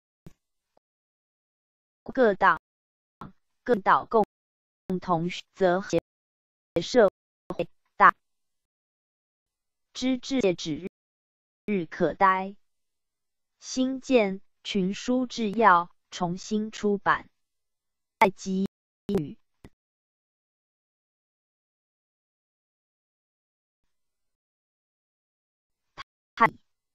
各党各岛共同则协社会大之志指日可待。新建群书治要重新出版，在给予太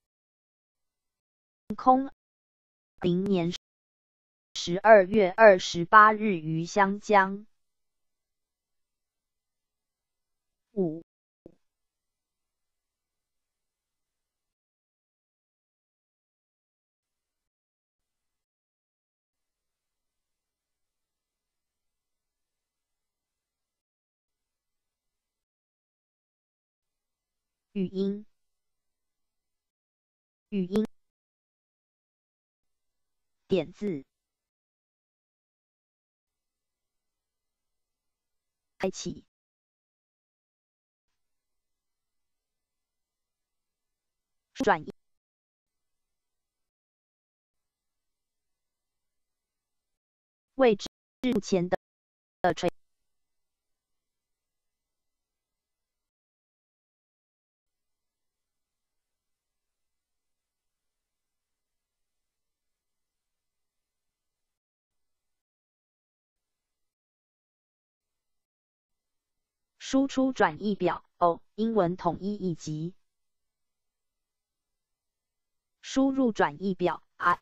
空零年十二月二十八日于湘江。五语音语音点字开启转译位置目前的的垂输出转译表 O 英文统一以及输入转译表 I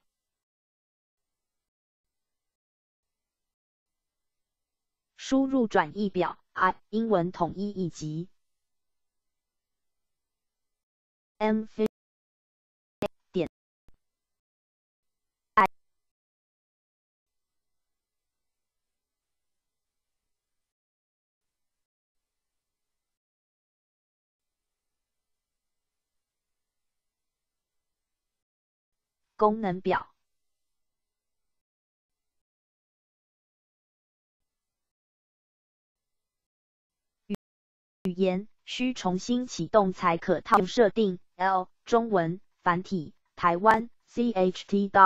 输入转译表 I 英文统一以及 M 点 I 功能表语言需重新启动才可套用设定 L 中文繁体台湾 C H T dot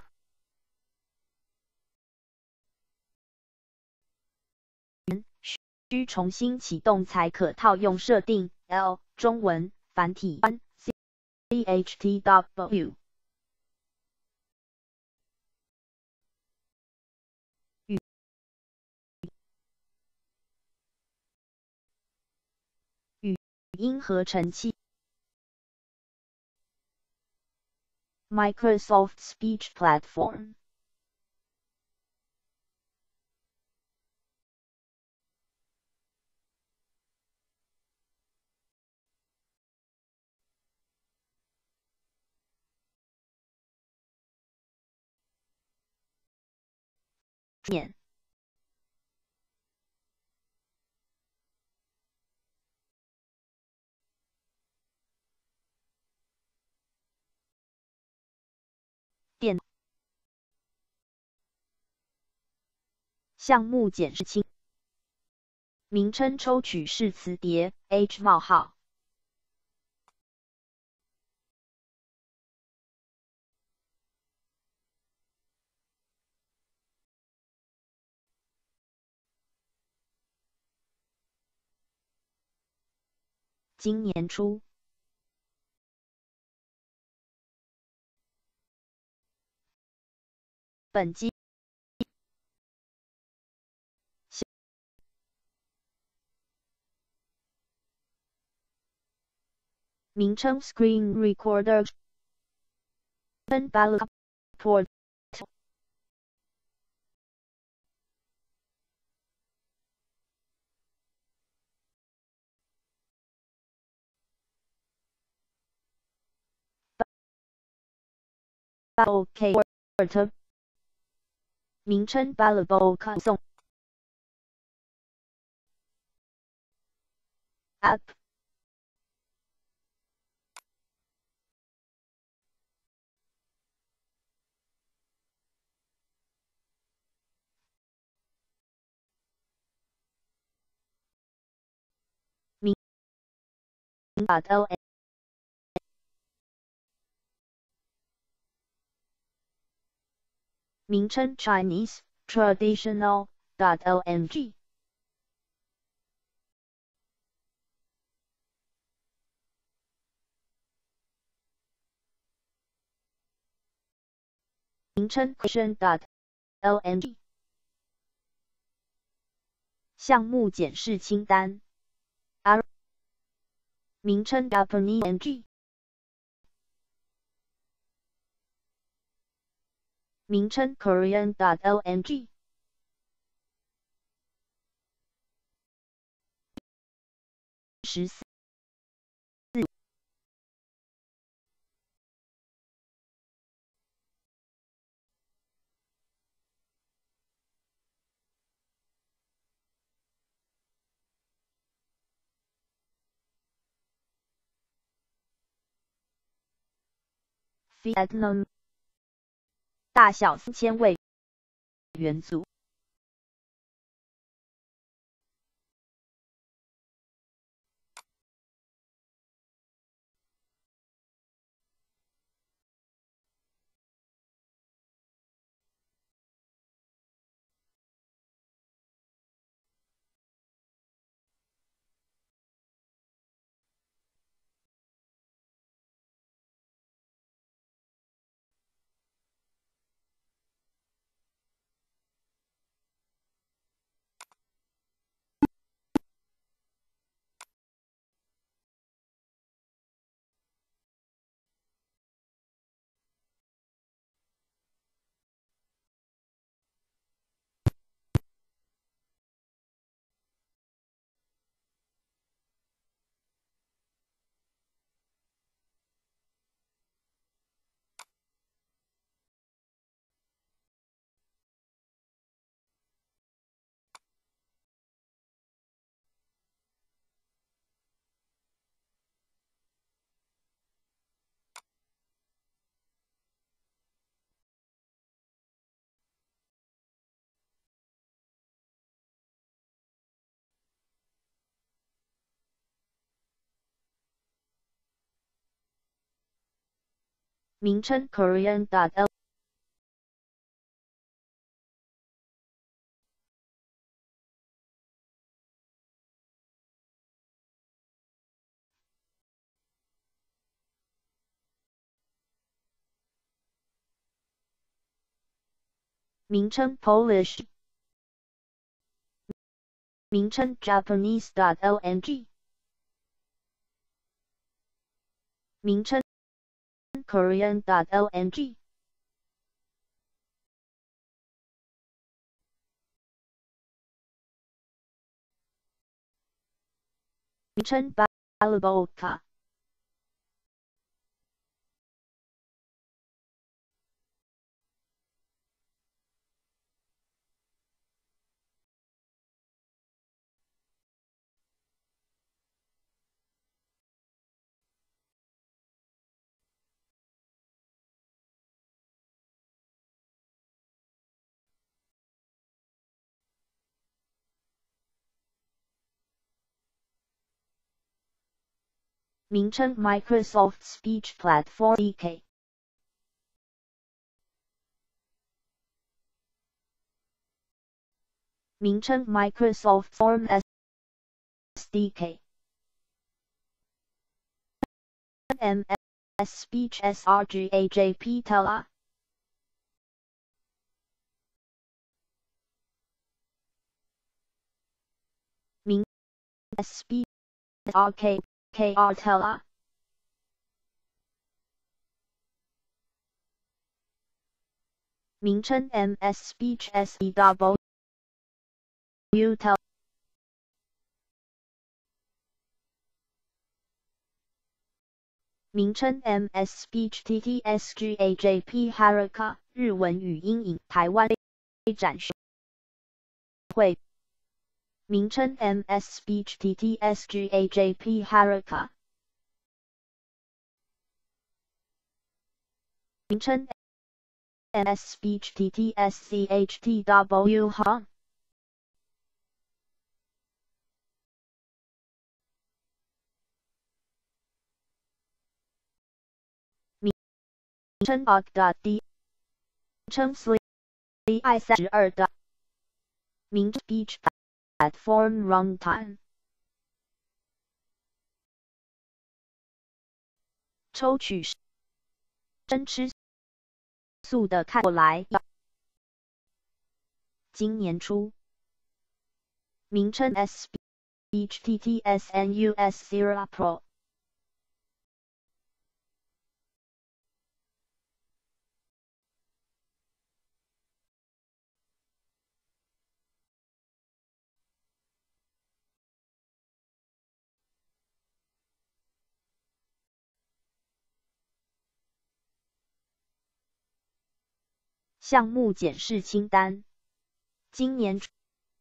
需重新启动才可套用设定 L 中文繁体 C H T dot W 语语音合成器 Microsoft Speech Platform 面电项目检视清名称抽取是磁碟 H 冒号今年初本机名称 Screen Recorder Ballot Port OK Alert 名称 Balaboka 送 App 名 .ln 名称 Chinese Traditional .lng 名称 Question.lng 项目检视清单 R 名称 Japanese.ng 名称 Korean.lng 十四 Vietnam 大小四千位元组名称 Korean.l 名称 Polish 名称 Japanese.lng 名称 Korean.lng 名称 Balaboka 名称 Microsoft Speech Platform D K 名称 Microsoft Form S D K M S Speech srgajp Tela 名 Speech rk kr Tela 名称 M S Speech sew Tela 名称 M S Speech ttsgajp Haraka 日文语音引台湾展学会名称 M S Speech T T S G A J P Haraka 名称 M S Speech T T S C H T W Hong 名称 O G D 称 S L I 三十二的名称 Speech Platform Runtime 抽取生吃素的看过来。今年初，名称 S Speech T T S N U S Zero Pro 项目检视清单。今年初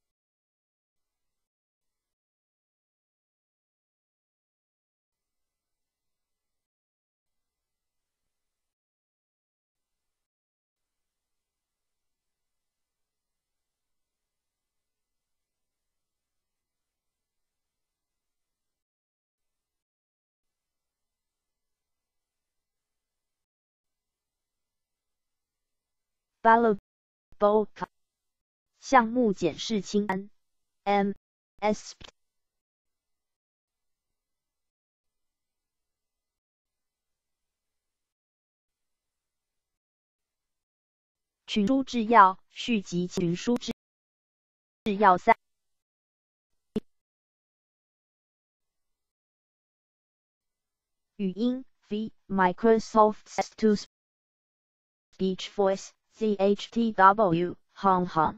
Valuable 项目检视清单 M S P 群书制药续集群书制药三语音 V Microsoft to Speech Voice C H T W Hong Hong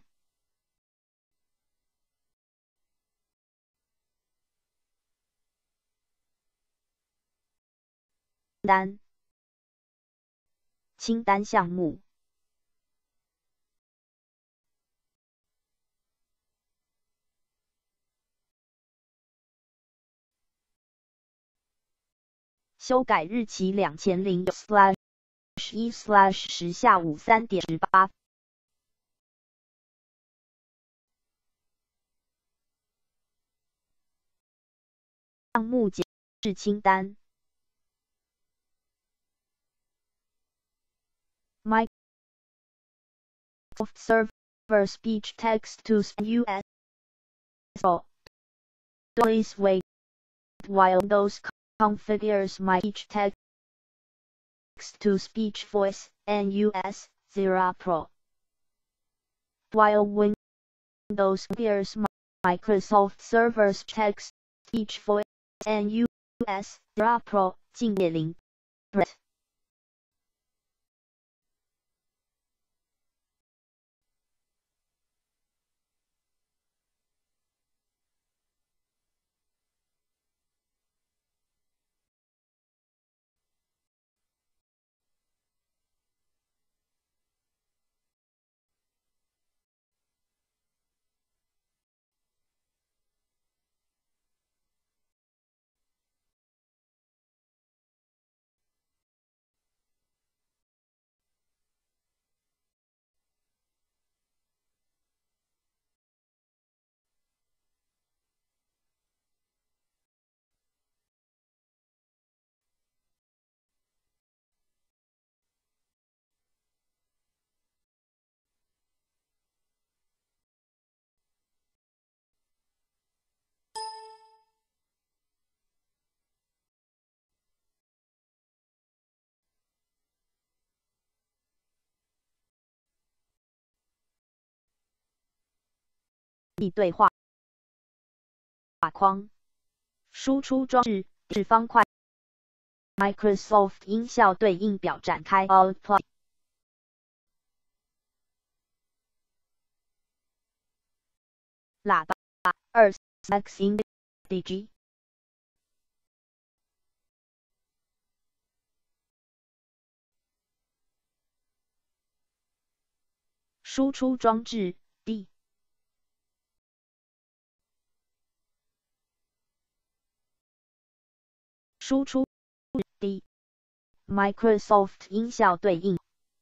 单清单项目修改日期两千零九 slash 一 slash 十下午三点十八。项目检视清单 Microsoft Server Speech Text to U S Please wait while those configures my speech text to speech voice and U S Zero Pro. While Windows configures Microsoft Server's text speech voice and U S Zero Pro 静业零 Brett。对话框输出装置是方块 Microsoft 音效对应表展开 Output 喇叭二 Max in D G 输出装置 D。输出 D。Microsoft 音效对应。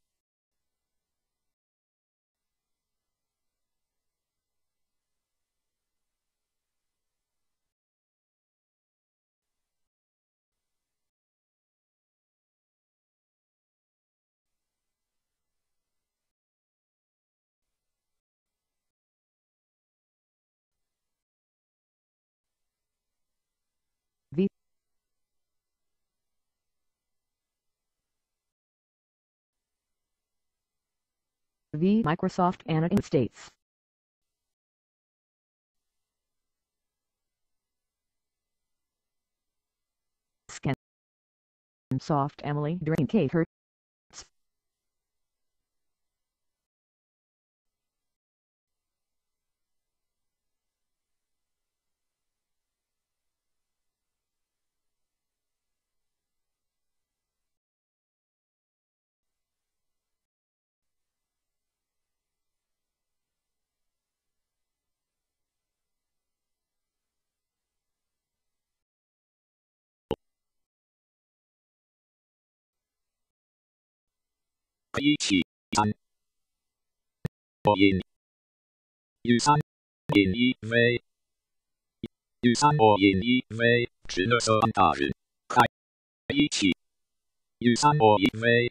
V V Microsoft United States. Scan Soft Emily during Kate Hertz. 一起三，我引 U 三引一 V U 三我引一 V 直勒色大人开一起 U 三我引 V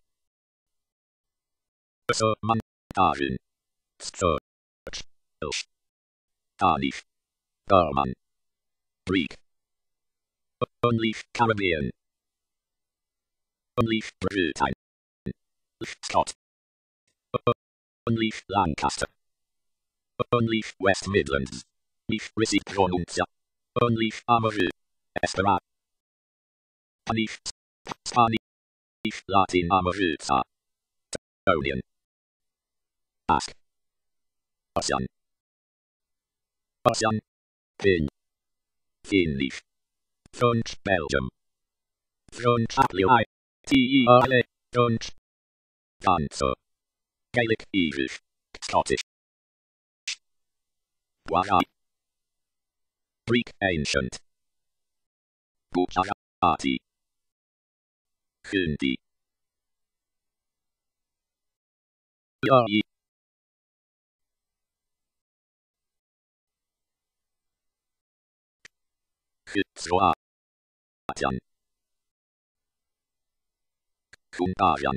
色曼大人 Search Danif Garman Greek Unleash Caribbean Unleash Britain Scott Unleash Lancaster Unleash West Midlands Unleash Receipt Pronuncia Unleash Amaru Esperanto Unleash Spanish Latin Amaruza Onion Ask Ocean Ocean Pin Finnish French Belgium French Apply T E R A French Dancer Gaelic Irish Scottish Gujarati Greek Ancient Gujarati Hindi Yari Kroatian Hungarian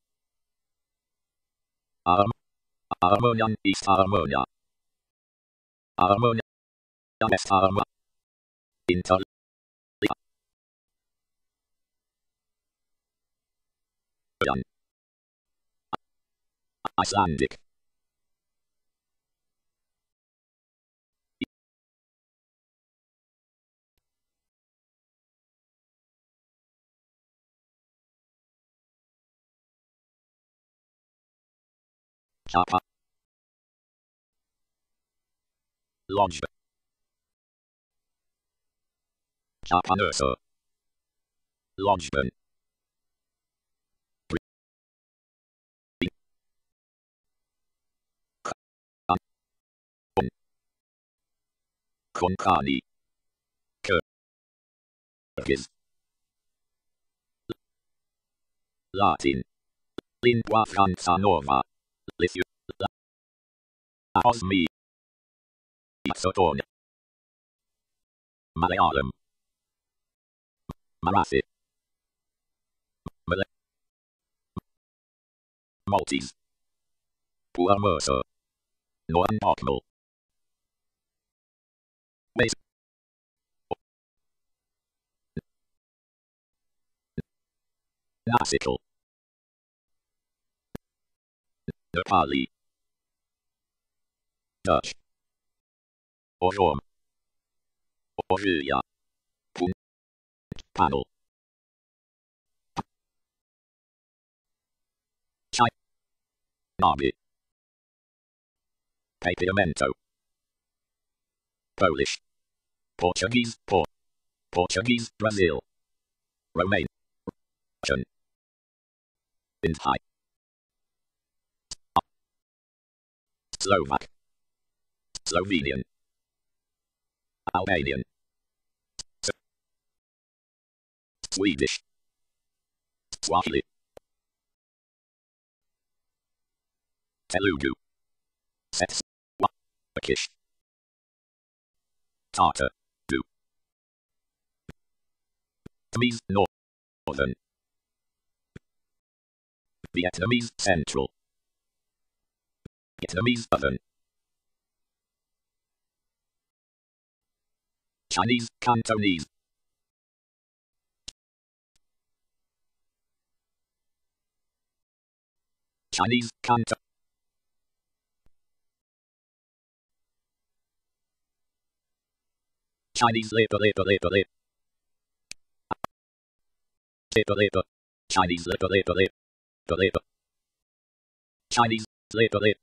Arm Armenian East Armenia Armenia West Armenia Inter Icelandic Japan Lodge Japanerse Lodgeben Konkani Kyrgyz Latin Lingua Franca Nova Lithuania Osmi Macedonia Malayalam Marathi Malay Maltese Puermersa Non-Optional Wales Nautical Nepali Dutch Orom Oruya Pun Panel Chai Nami Papiamento Polish Portuguese Por Portuguese Brazil Romanian Russian Slovak, Slovenian, Albanian, Swedish, Swahili, Telugu, Turkish, Tatar, Du, Vietnamese Northern, Vietnamese Central, Vietnamese Southern, Chinese Cantonese, Chinese Canton, Chinese labor labor labor labor labor labor Chinese labor labor labor labor Chinese labor labor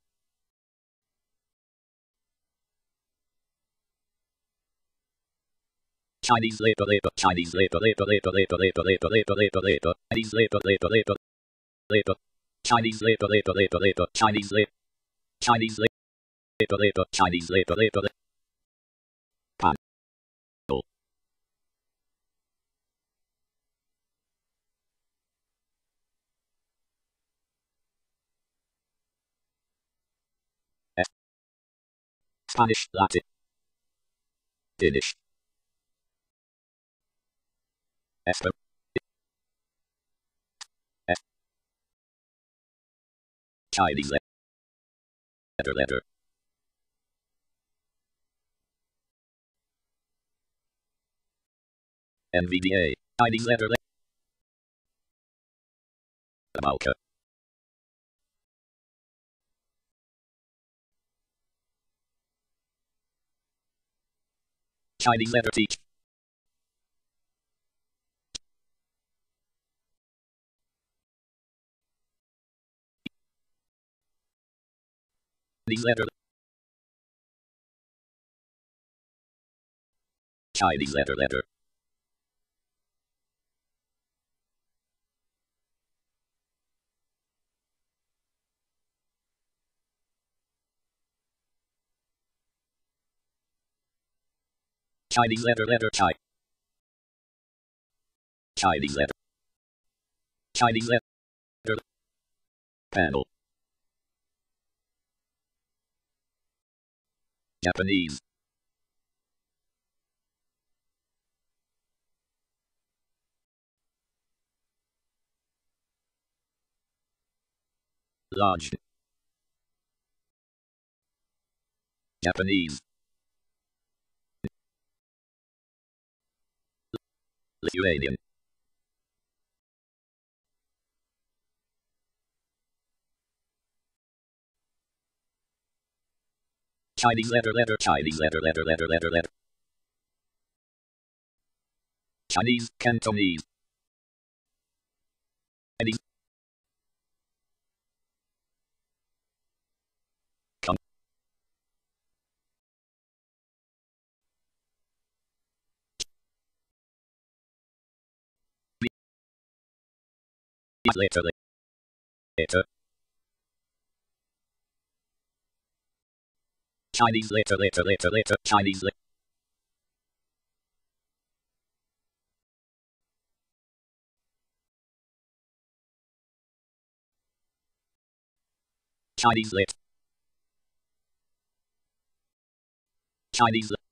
Chinese labor labor Chinese labor labor labor labor labor labor labor labor labor Chinese labor labor labor labor Chinese labor labor labor labor Chinese labor Chinese labor labor Chinese labor labor pan Spanish, Latin, Finnish, Esperanto, Chinese letter letter N V D A, Chinese letter letter Malka, Chinese letter teach Chinese letter Chinese letter letter Chinese letter letter Chi Chinese letter Chinese letter panel Japanese large Japanese Lithuanian Chinese letter letter Chinese letter letter letter letter letter Chinese Cantonese Chinese Con later later Chinese later later later later Chinese later Chinese lit Chinese lit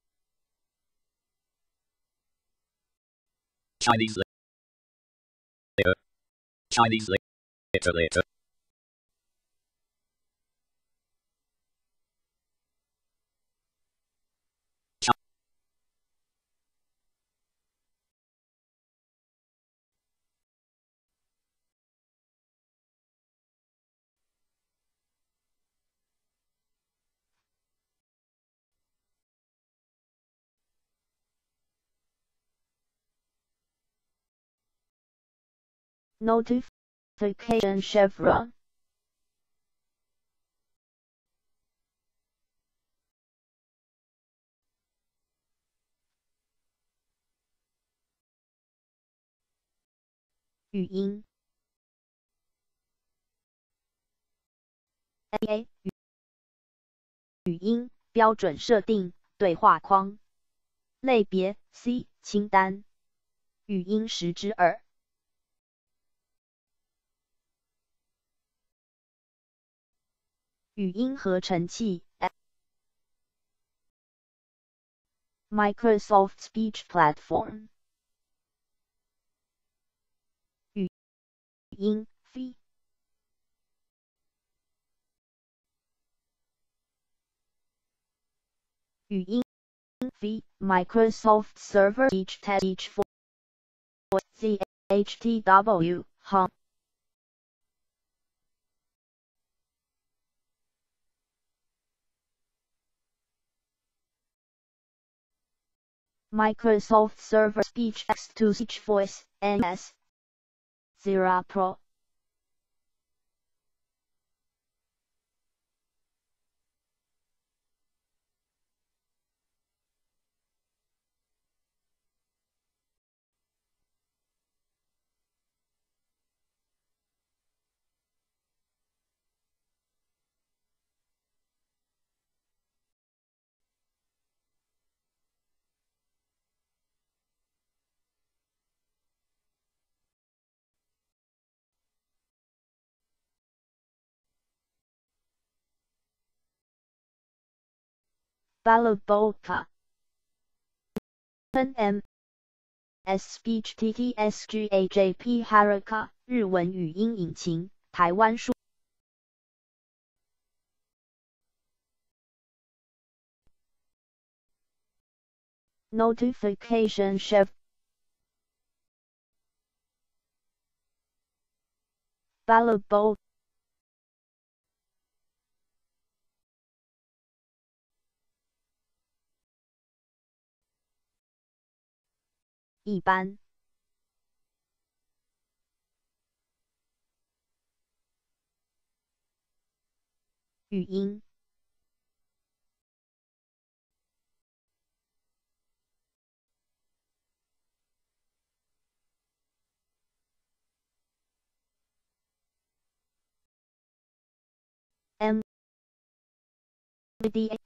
Chinese later Chinese later later Notification chevron 语音 A A 语音标准设定对话框类别 C 清单语音十之二语音合成器 Microsoft Speech Platform 语音 V 语音 V Microsoft Server Speech Text for C H T W Home Microsoft Server Speech Text to Speech Voice N S Zero Pro Balaboka N M S Speech T T S G A J P Haraka 日文语音引擎台湾数 Notification Chef Balabo 一般语音M D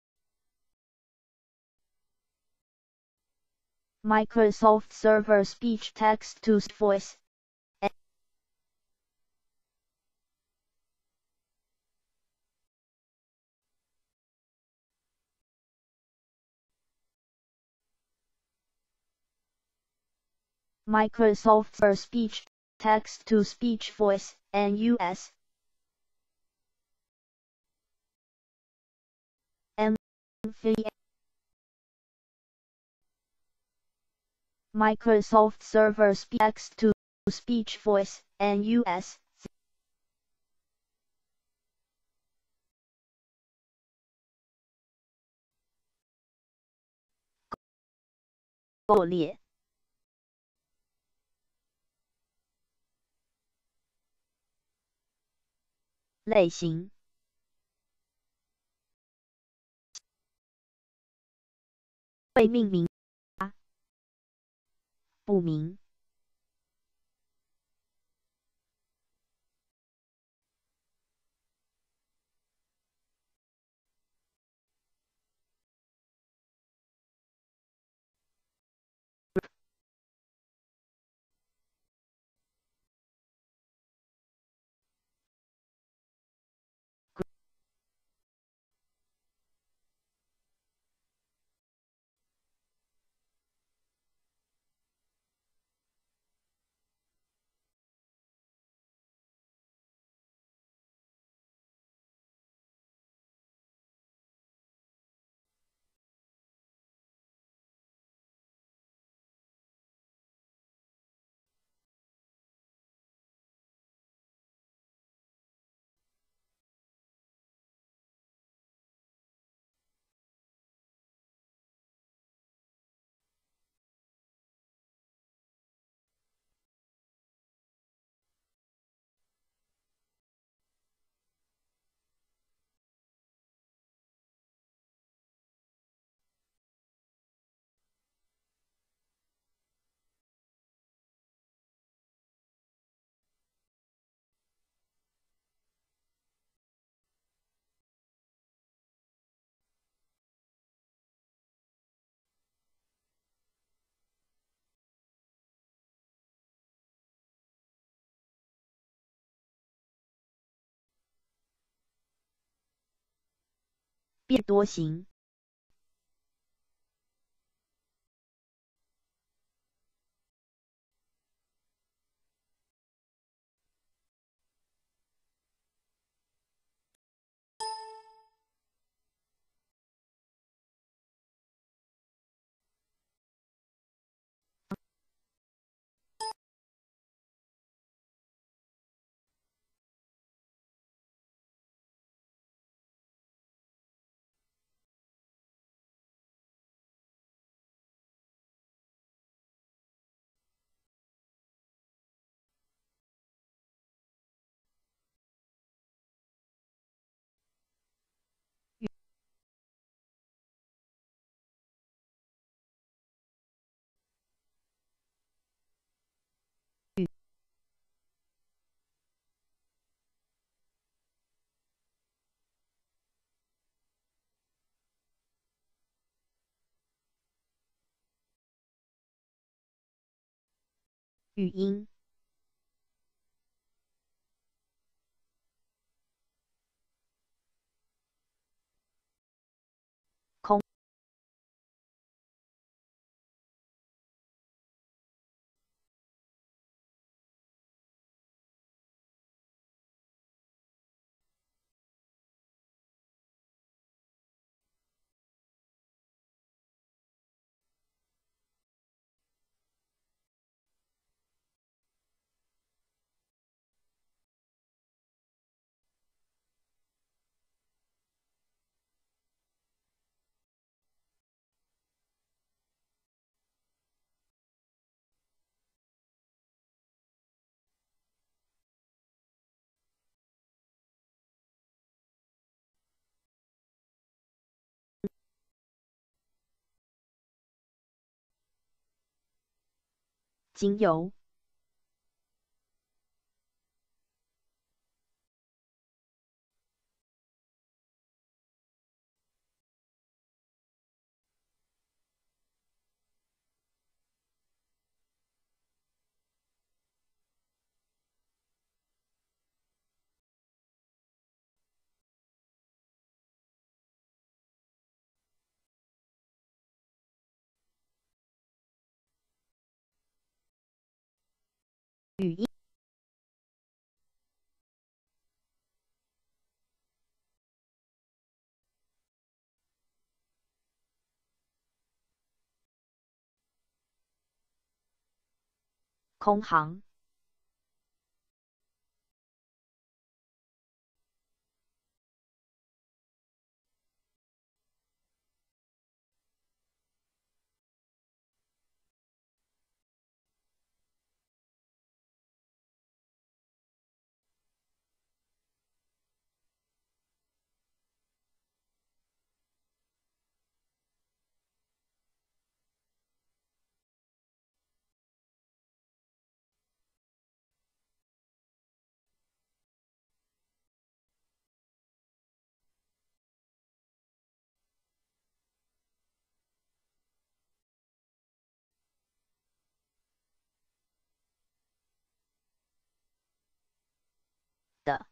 Microsoft Server Speech Text to Voice Microsoft Server Speech Text to Speech Voice N U S M V Microsoft Server Text to Speech Voice N U S 购列类型未命名不明变多形。语音。空。经由。语音。空行。的。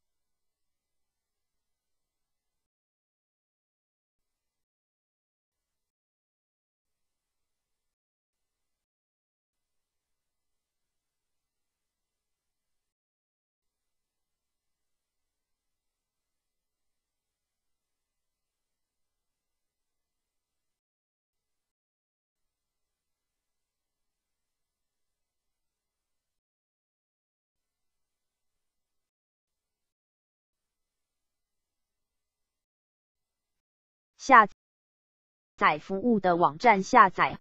下载服务的网站下载。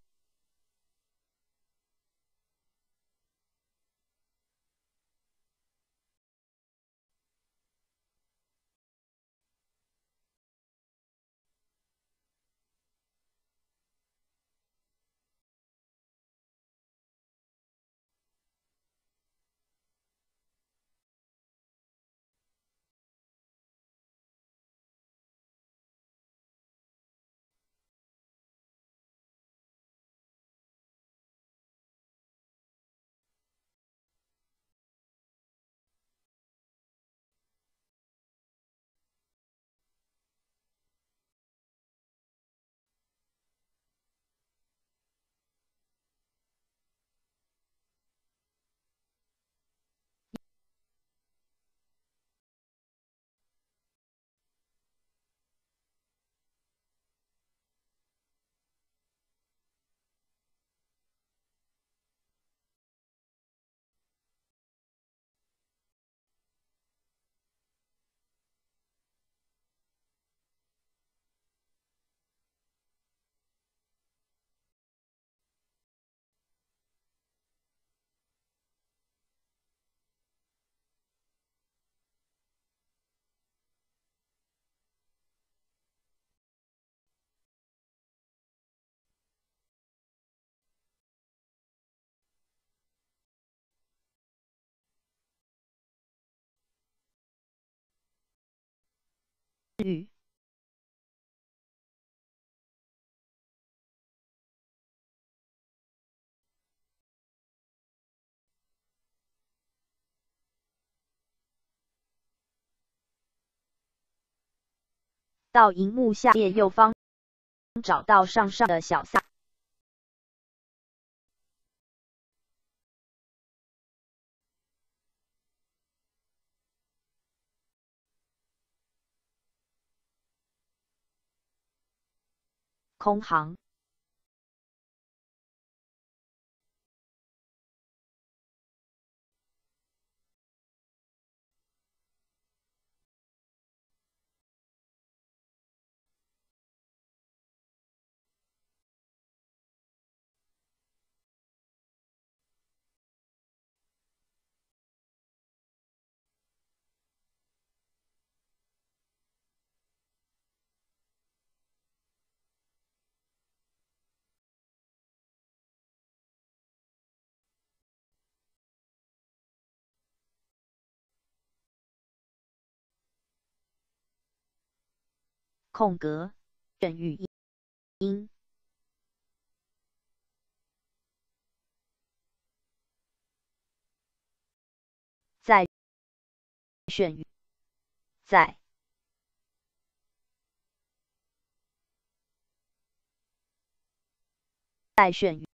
语。到荧幕下列右方找到上上的小三。空行。空格选语音。在选语在在选语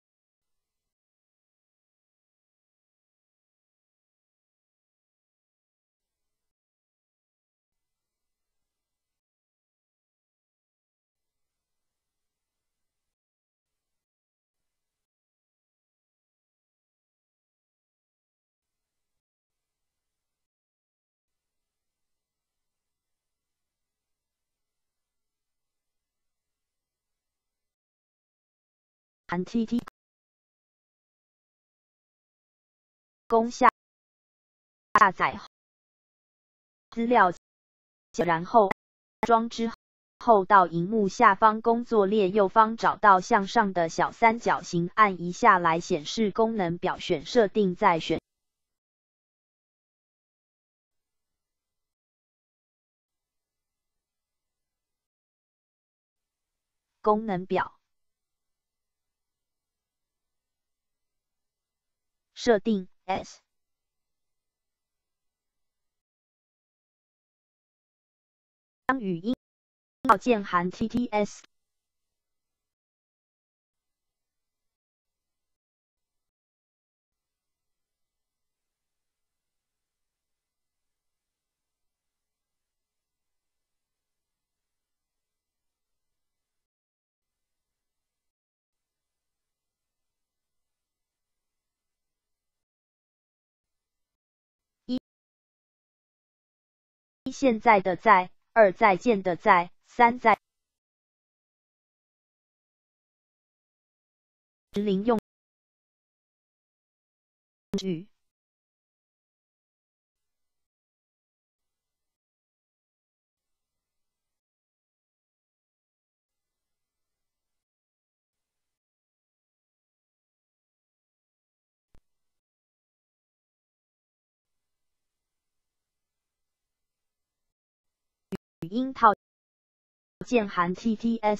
含 T T 攻下下载资料，然后安装之后到荧幕下方工作列右方找到向上的小三角形，按一下来显示功能表，选设定再选功能表。设定 S 将语音要件含 T T S 一现在的在，二再见的在，三在零用语。语音套件含 T T S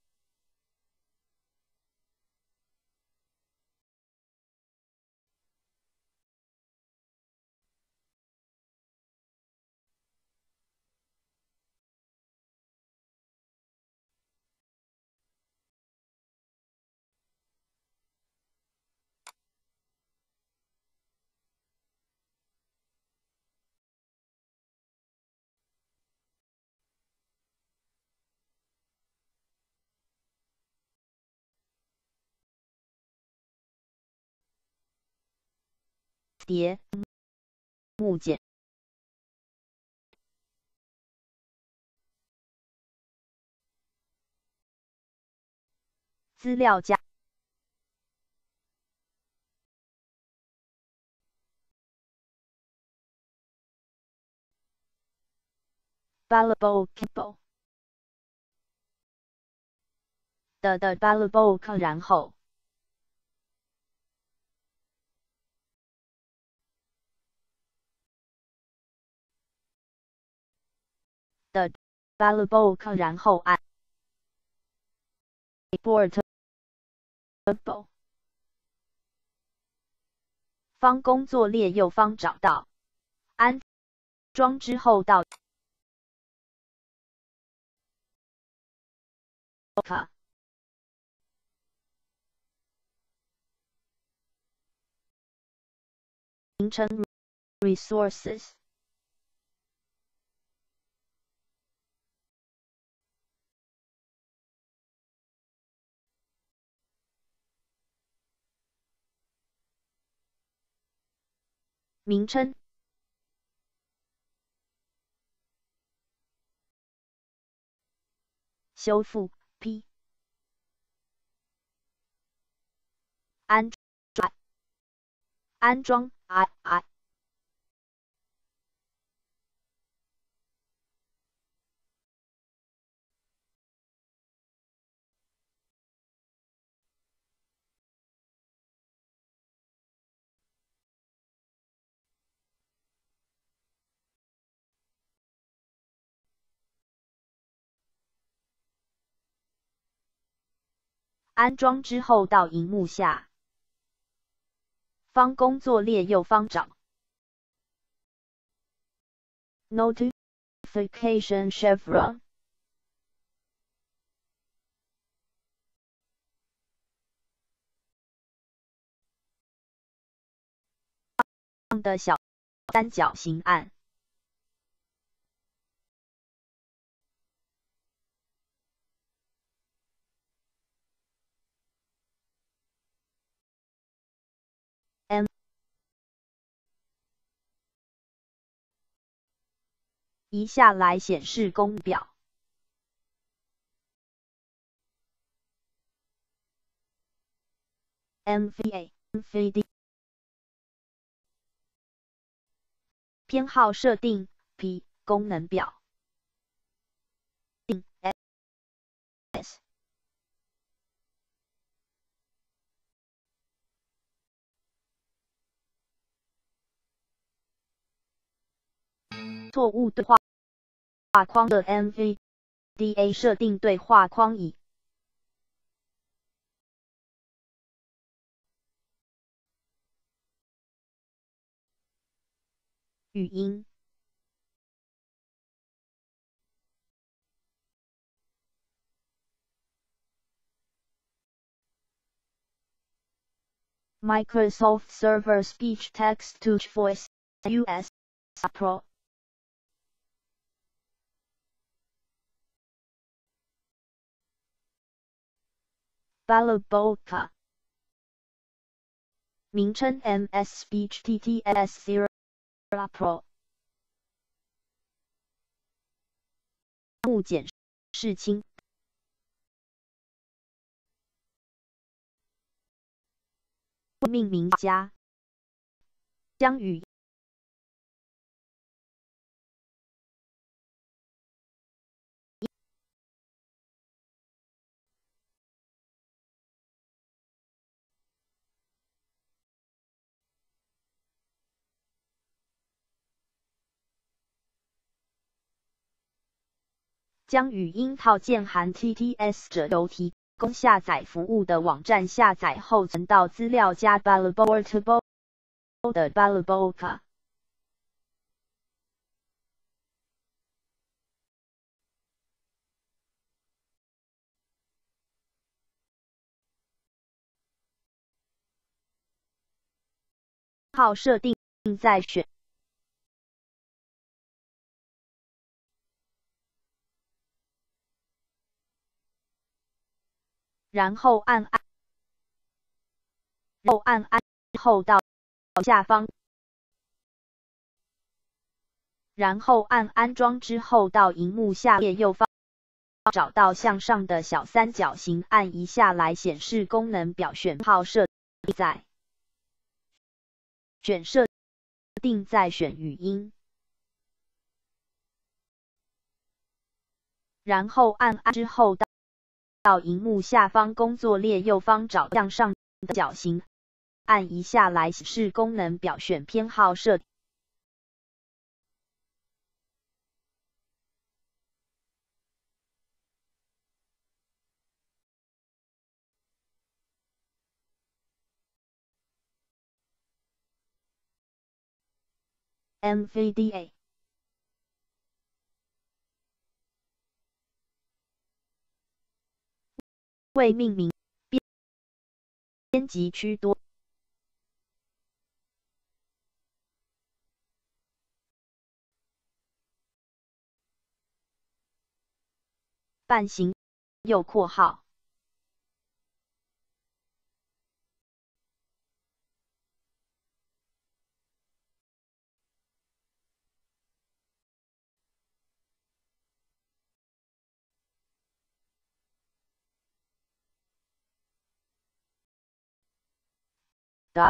叠木简资料夹valuable people 的的 valuable 然后的 Balaboka 然后按 Portable 方工作列右方找到安装之后到 名称 Resources 名称修复 P 安装安装 I I 安装之后到萤幕下方工作列右方找 Notification Chevron 的小三角形按M 移下来显示公表 M V A M V D 偏好设定 P 功能表定 S 错误对话框的 M V D A 设定对话框以语音Microsoft Server Speech Text to Voice U S Pro Balaboka 名称 M S Speech T T S 十 Pro 目检视清命名家将语将语音套件含 T T S 者由提供下载服务的网站下载后存到资料夹 Balaboka 的 Balaboka 号设定再选然后按按后按按后到下方然后按安装之后到萤幕下列右方找到向上的小三角形按一下来显示功能表选号设定在选设定再选语音然后按按之后到到萤幕下方工作列右方找向上的角形按一下来显示功能表选偏好设定 N V D A 未命名编编辑区多半形右括号的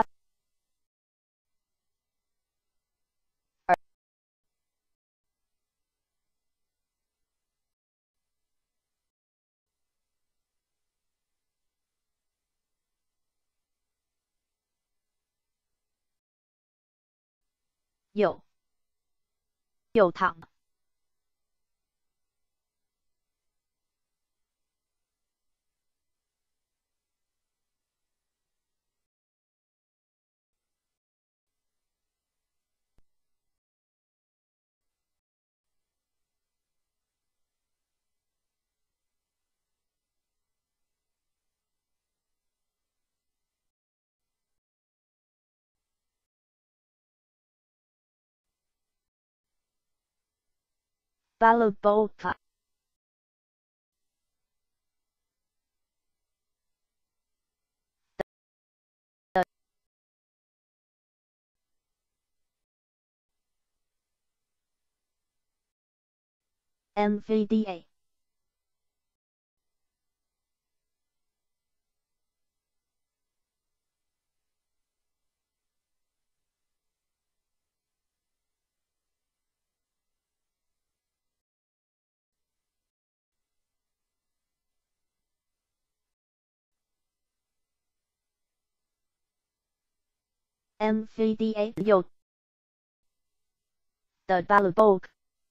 右右躺，Balaboka N V D A ，N V D A 右的 Balaboka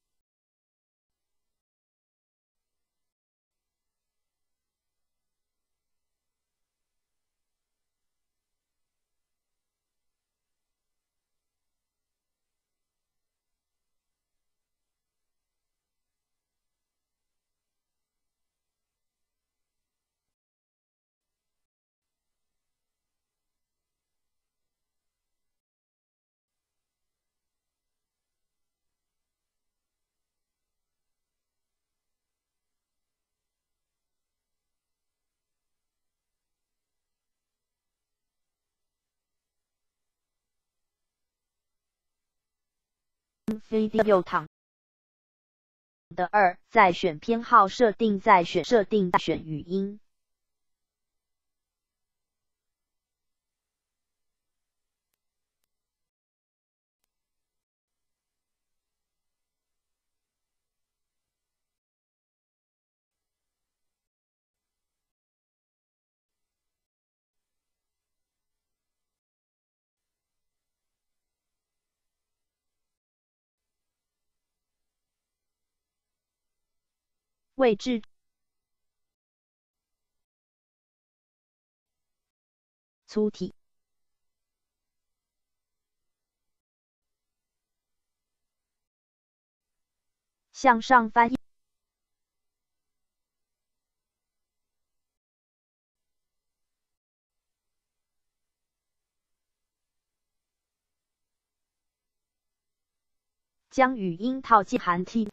，N V D A 右躺的二，在选偏好设定再选设定大选语音。位置粗体向上翻译将语音套进函 T。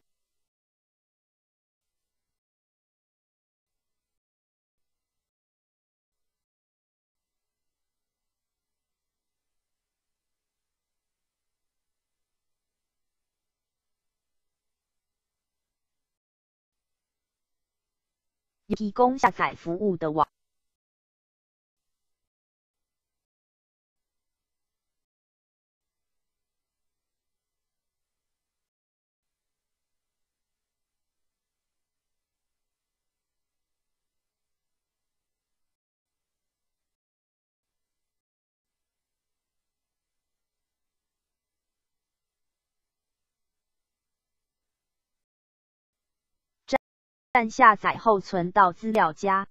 提供下载服务的网站下载后存到资料夹。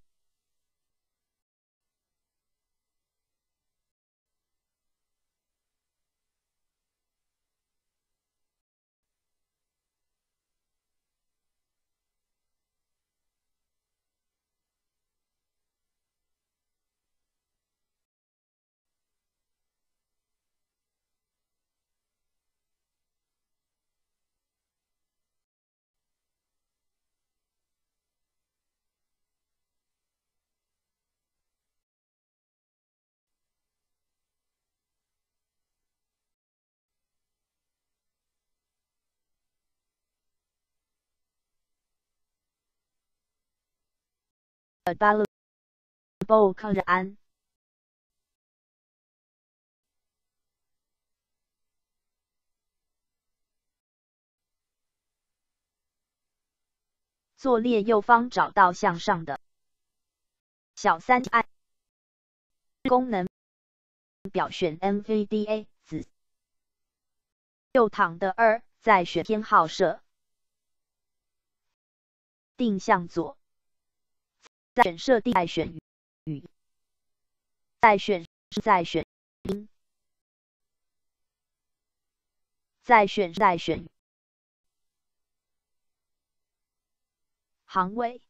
available 抗日安。作列右方找到向上的小三按功能表选 N V D A 子右躺的二，再选偏好设定向左，再选设定，再选语，再选再选音，再选再选行位。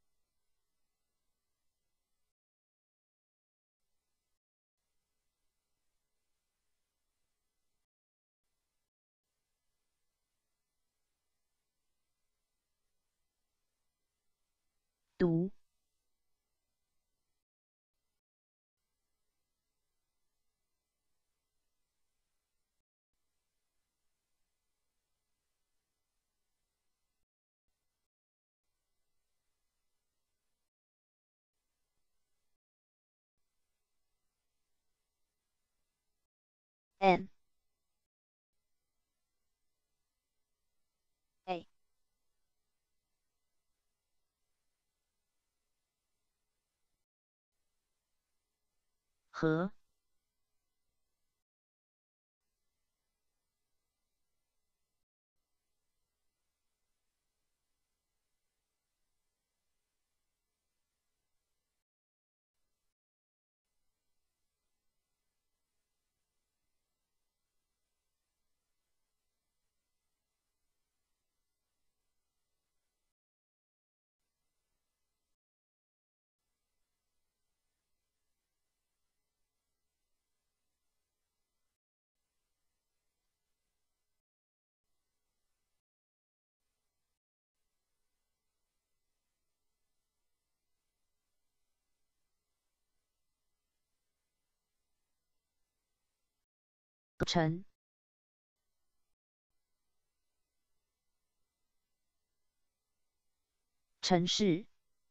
读N A 和城城市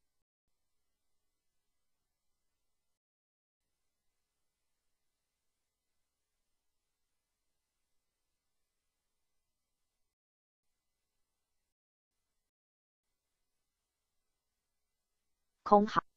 空好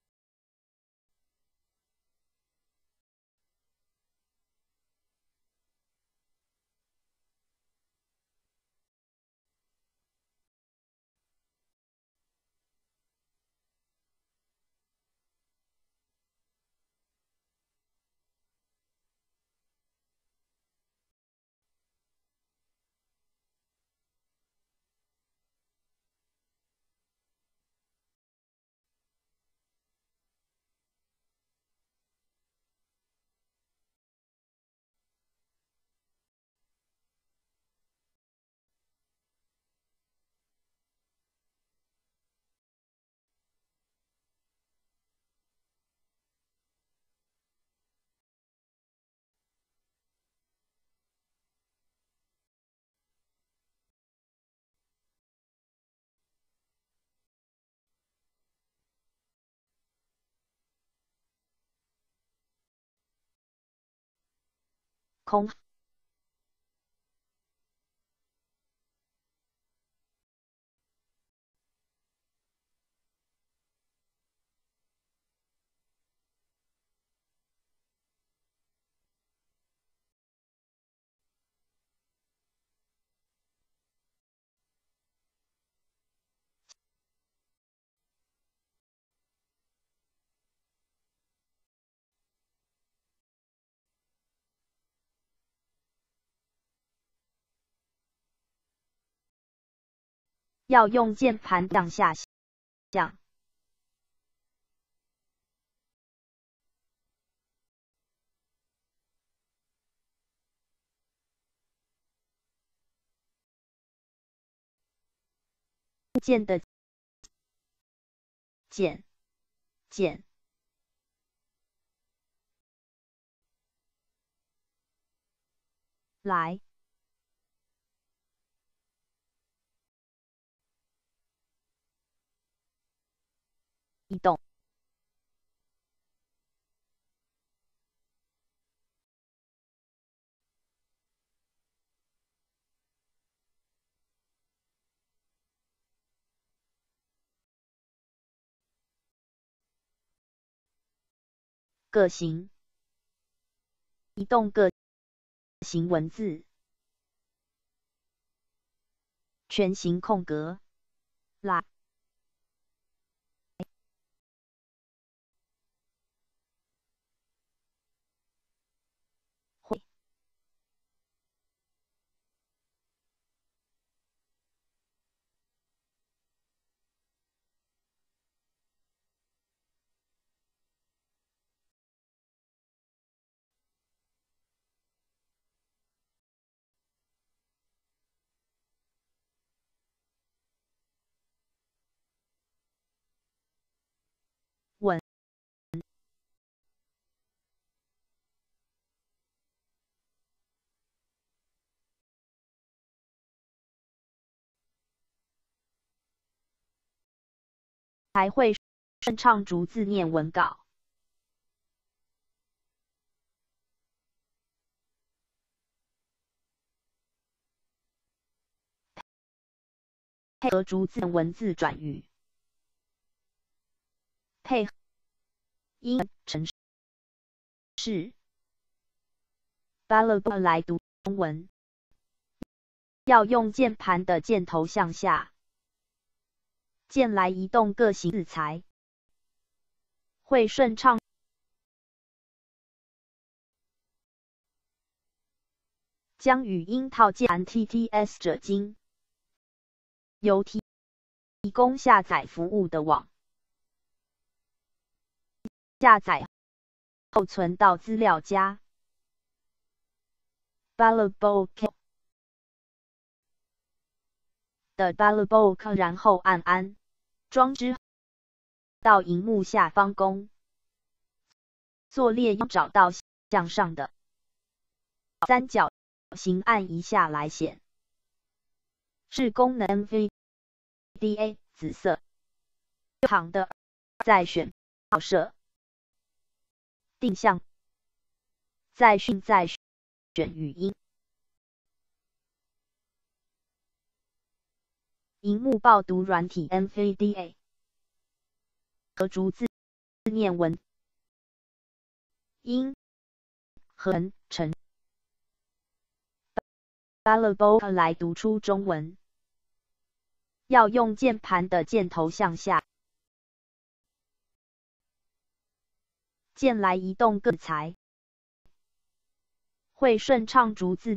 空要用键盘上下向键的键键来移动。个型，移动个型文字，全形空格，来，会，稳，才会顺畅逐字念文稿。配合逐字文字转语，配合英程式 Ballable 来读中文，要用键盘的箭头向下键来移动各型字才会顺畅。将语音套件含 T T S 者经由提供下载服务的网下载后存到资料夹 Ballable 的 Ballable， 然后按安装之后到萤幕下方工作列找到向上的三角形按一下来显示功能 M V D A 紫色行的，再选报设定向，再训再选语音，萤幕报读软体 M V D A 和逐字念文音和程 Ballable 来读出中文，要用键盘的箭头向下键来移动各才会顺畅逐字。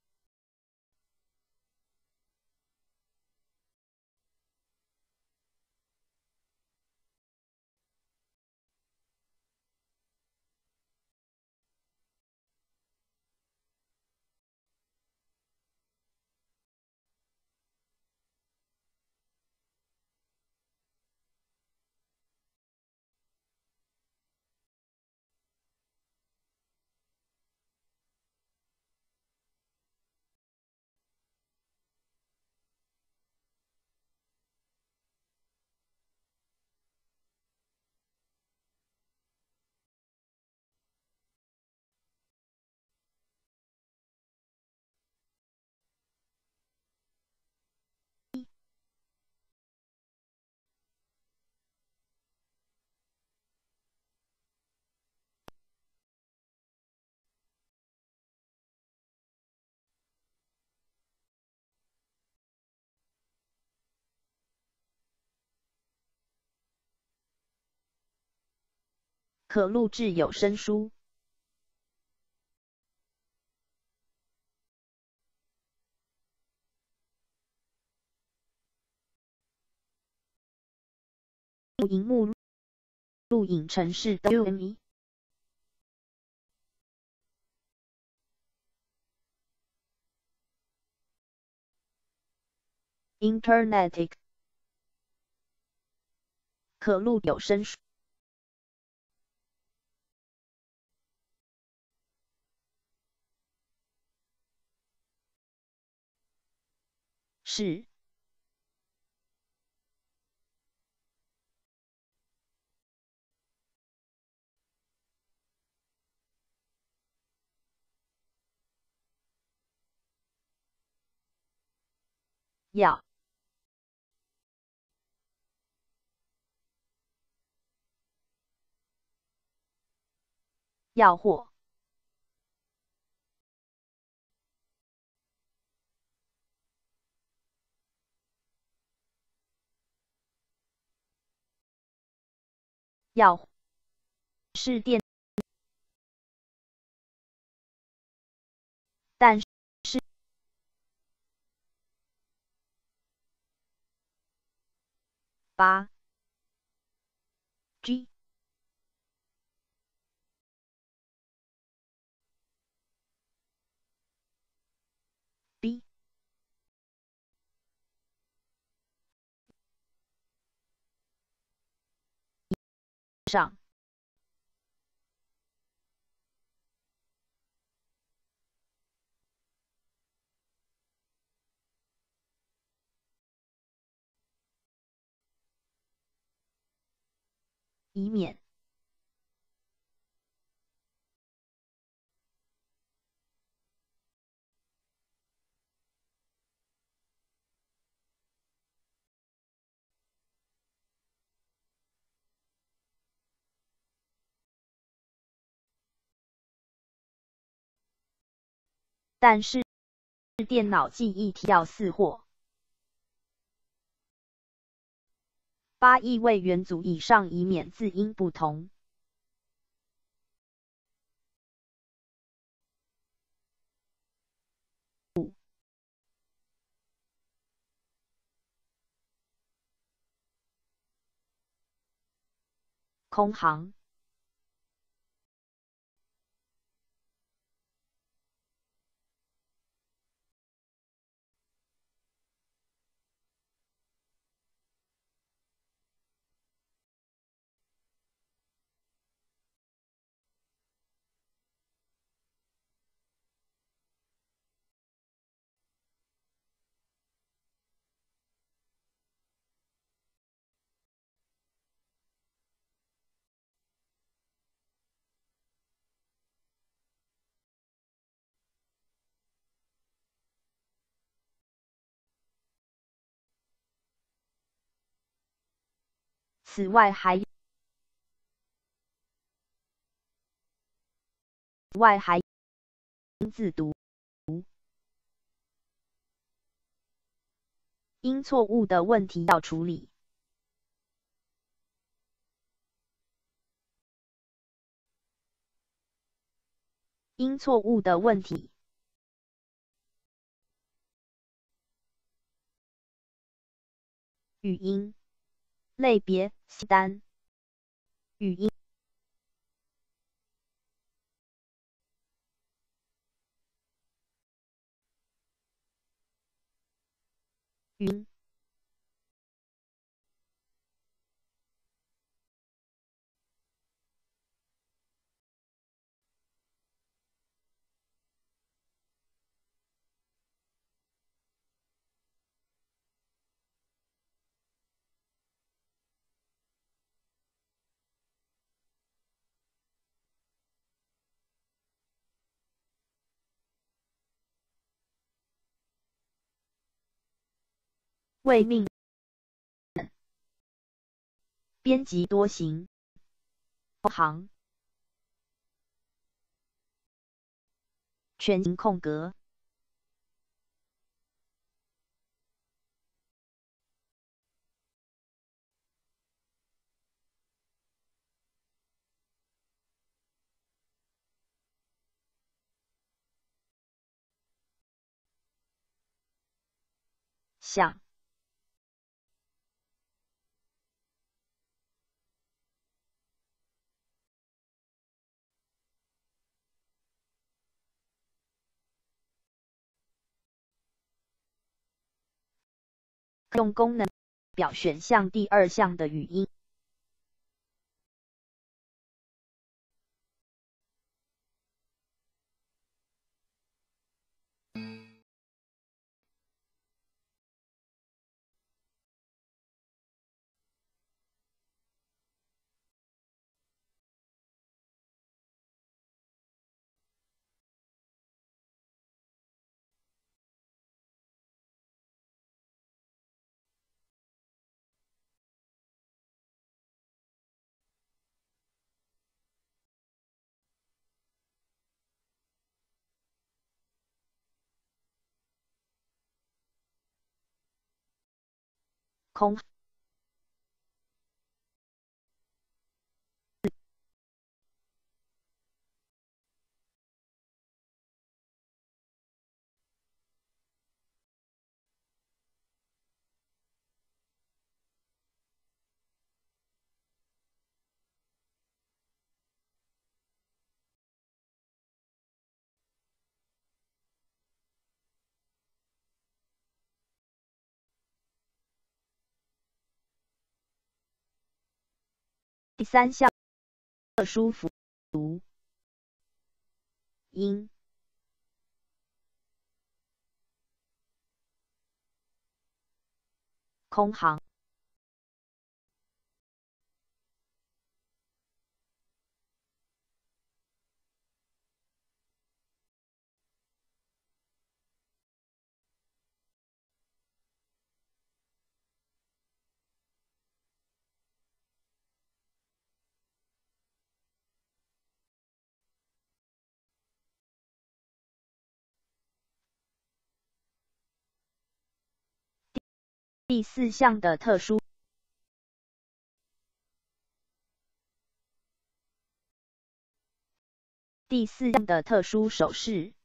可录制有声书。萤幕录影程式 W M E Internetic 可录有声书。是要要货要是电，但是八 G 上以免但是电脑记忆体要四或八亿位元组以上，以免字音不同。空行此外还外还字读音错误的问题要处理。音错误的问题。语音类别单语音语音为命编辑多行行全行空格想用功能表选项第二项的语音。 空第三项特殊符音空行第四项的特殊第四项的特殊手势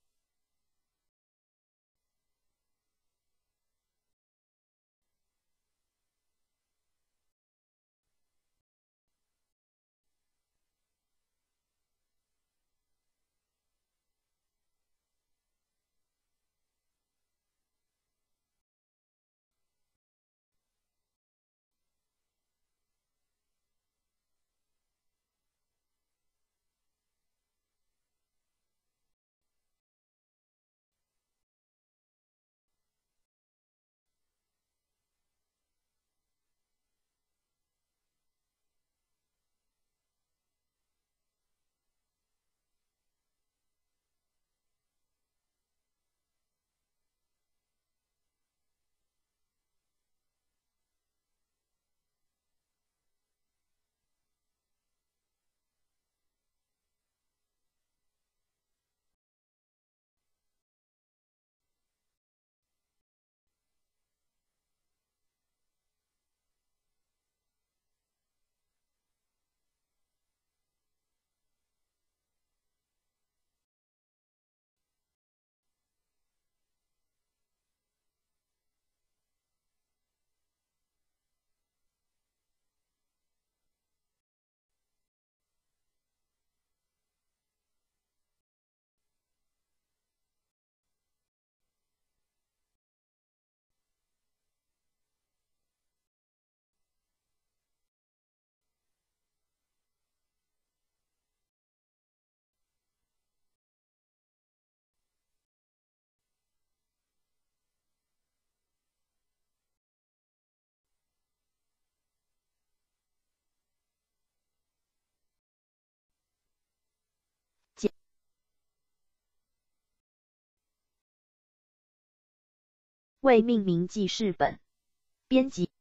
未命名记事本编辑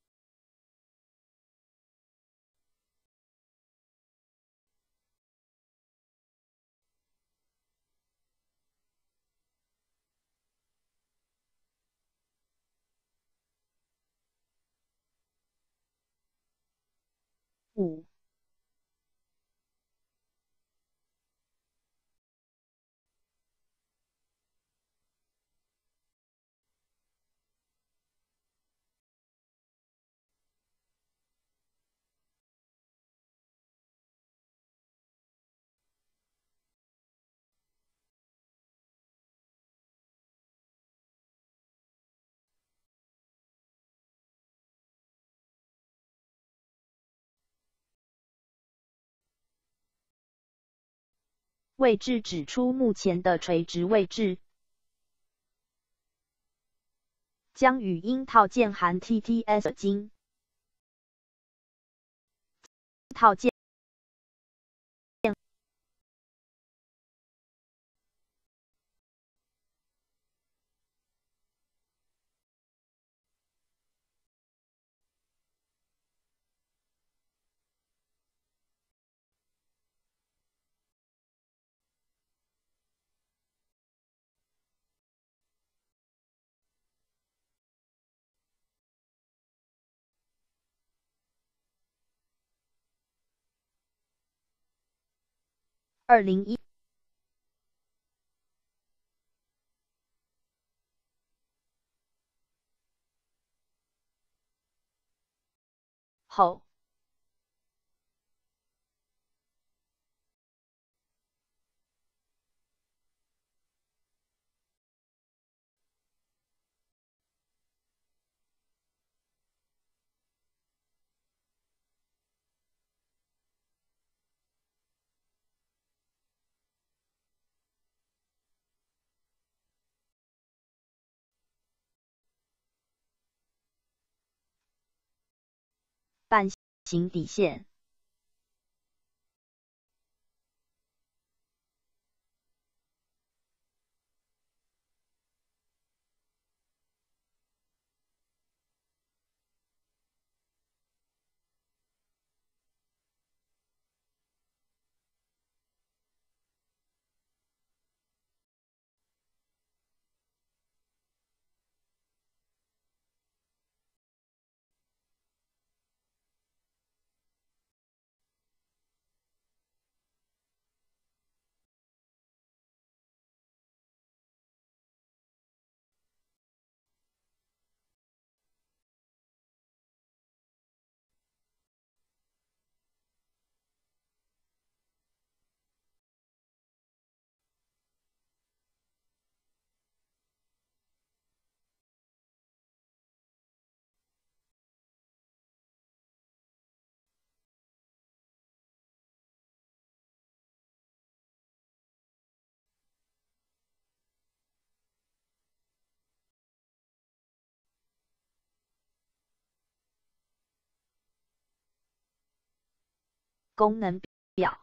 五位置指出目前的垂直位置，将语音套件含 T T S 经套件二零一后。半形底线。功能表。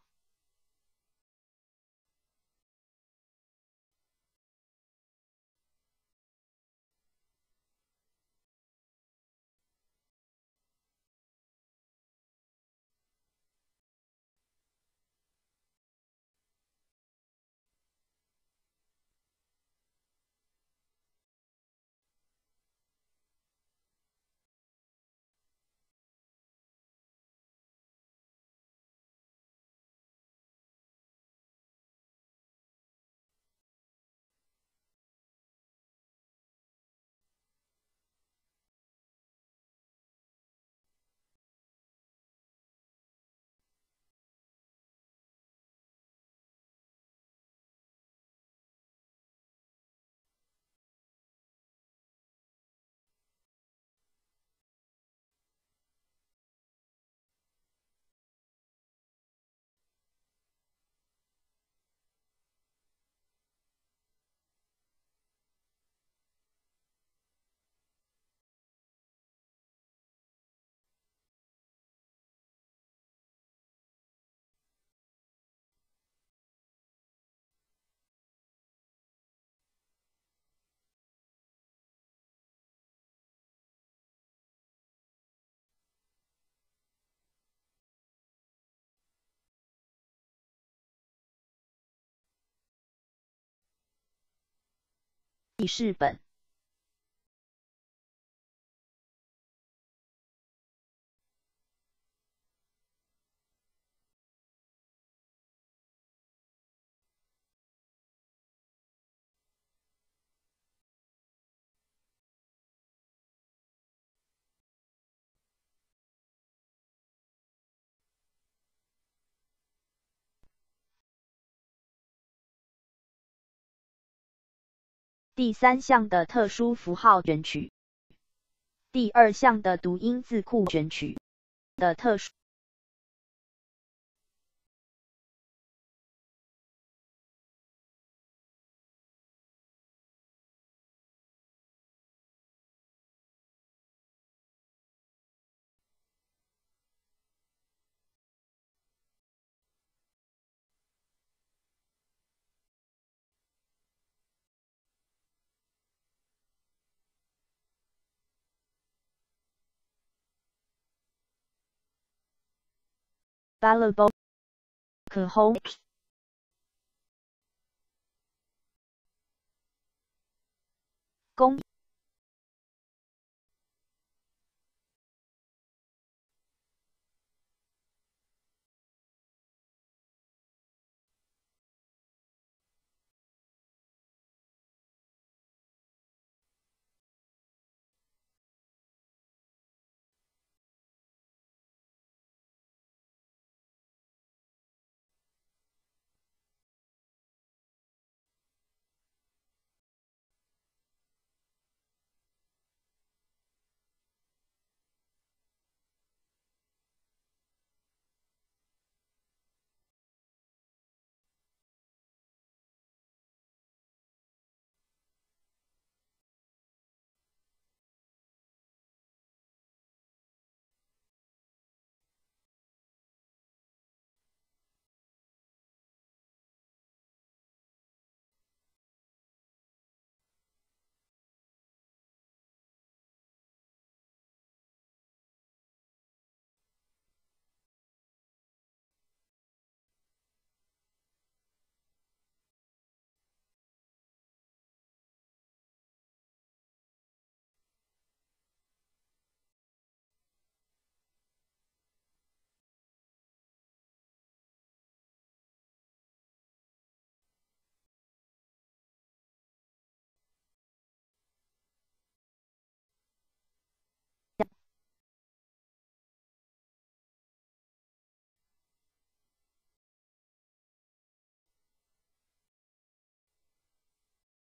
记事本。第三项的特殊符号卷取。第二项的读音字库卷取的特殊。valuable 可烘公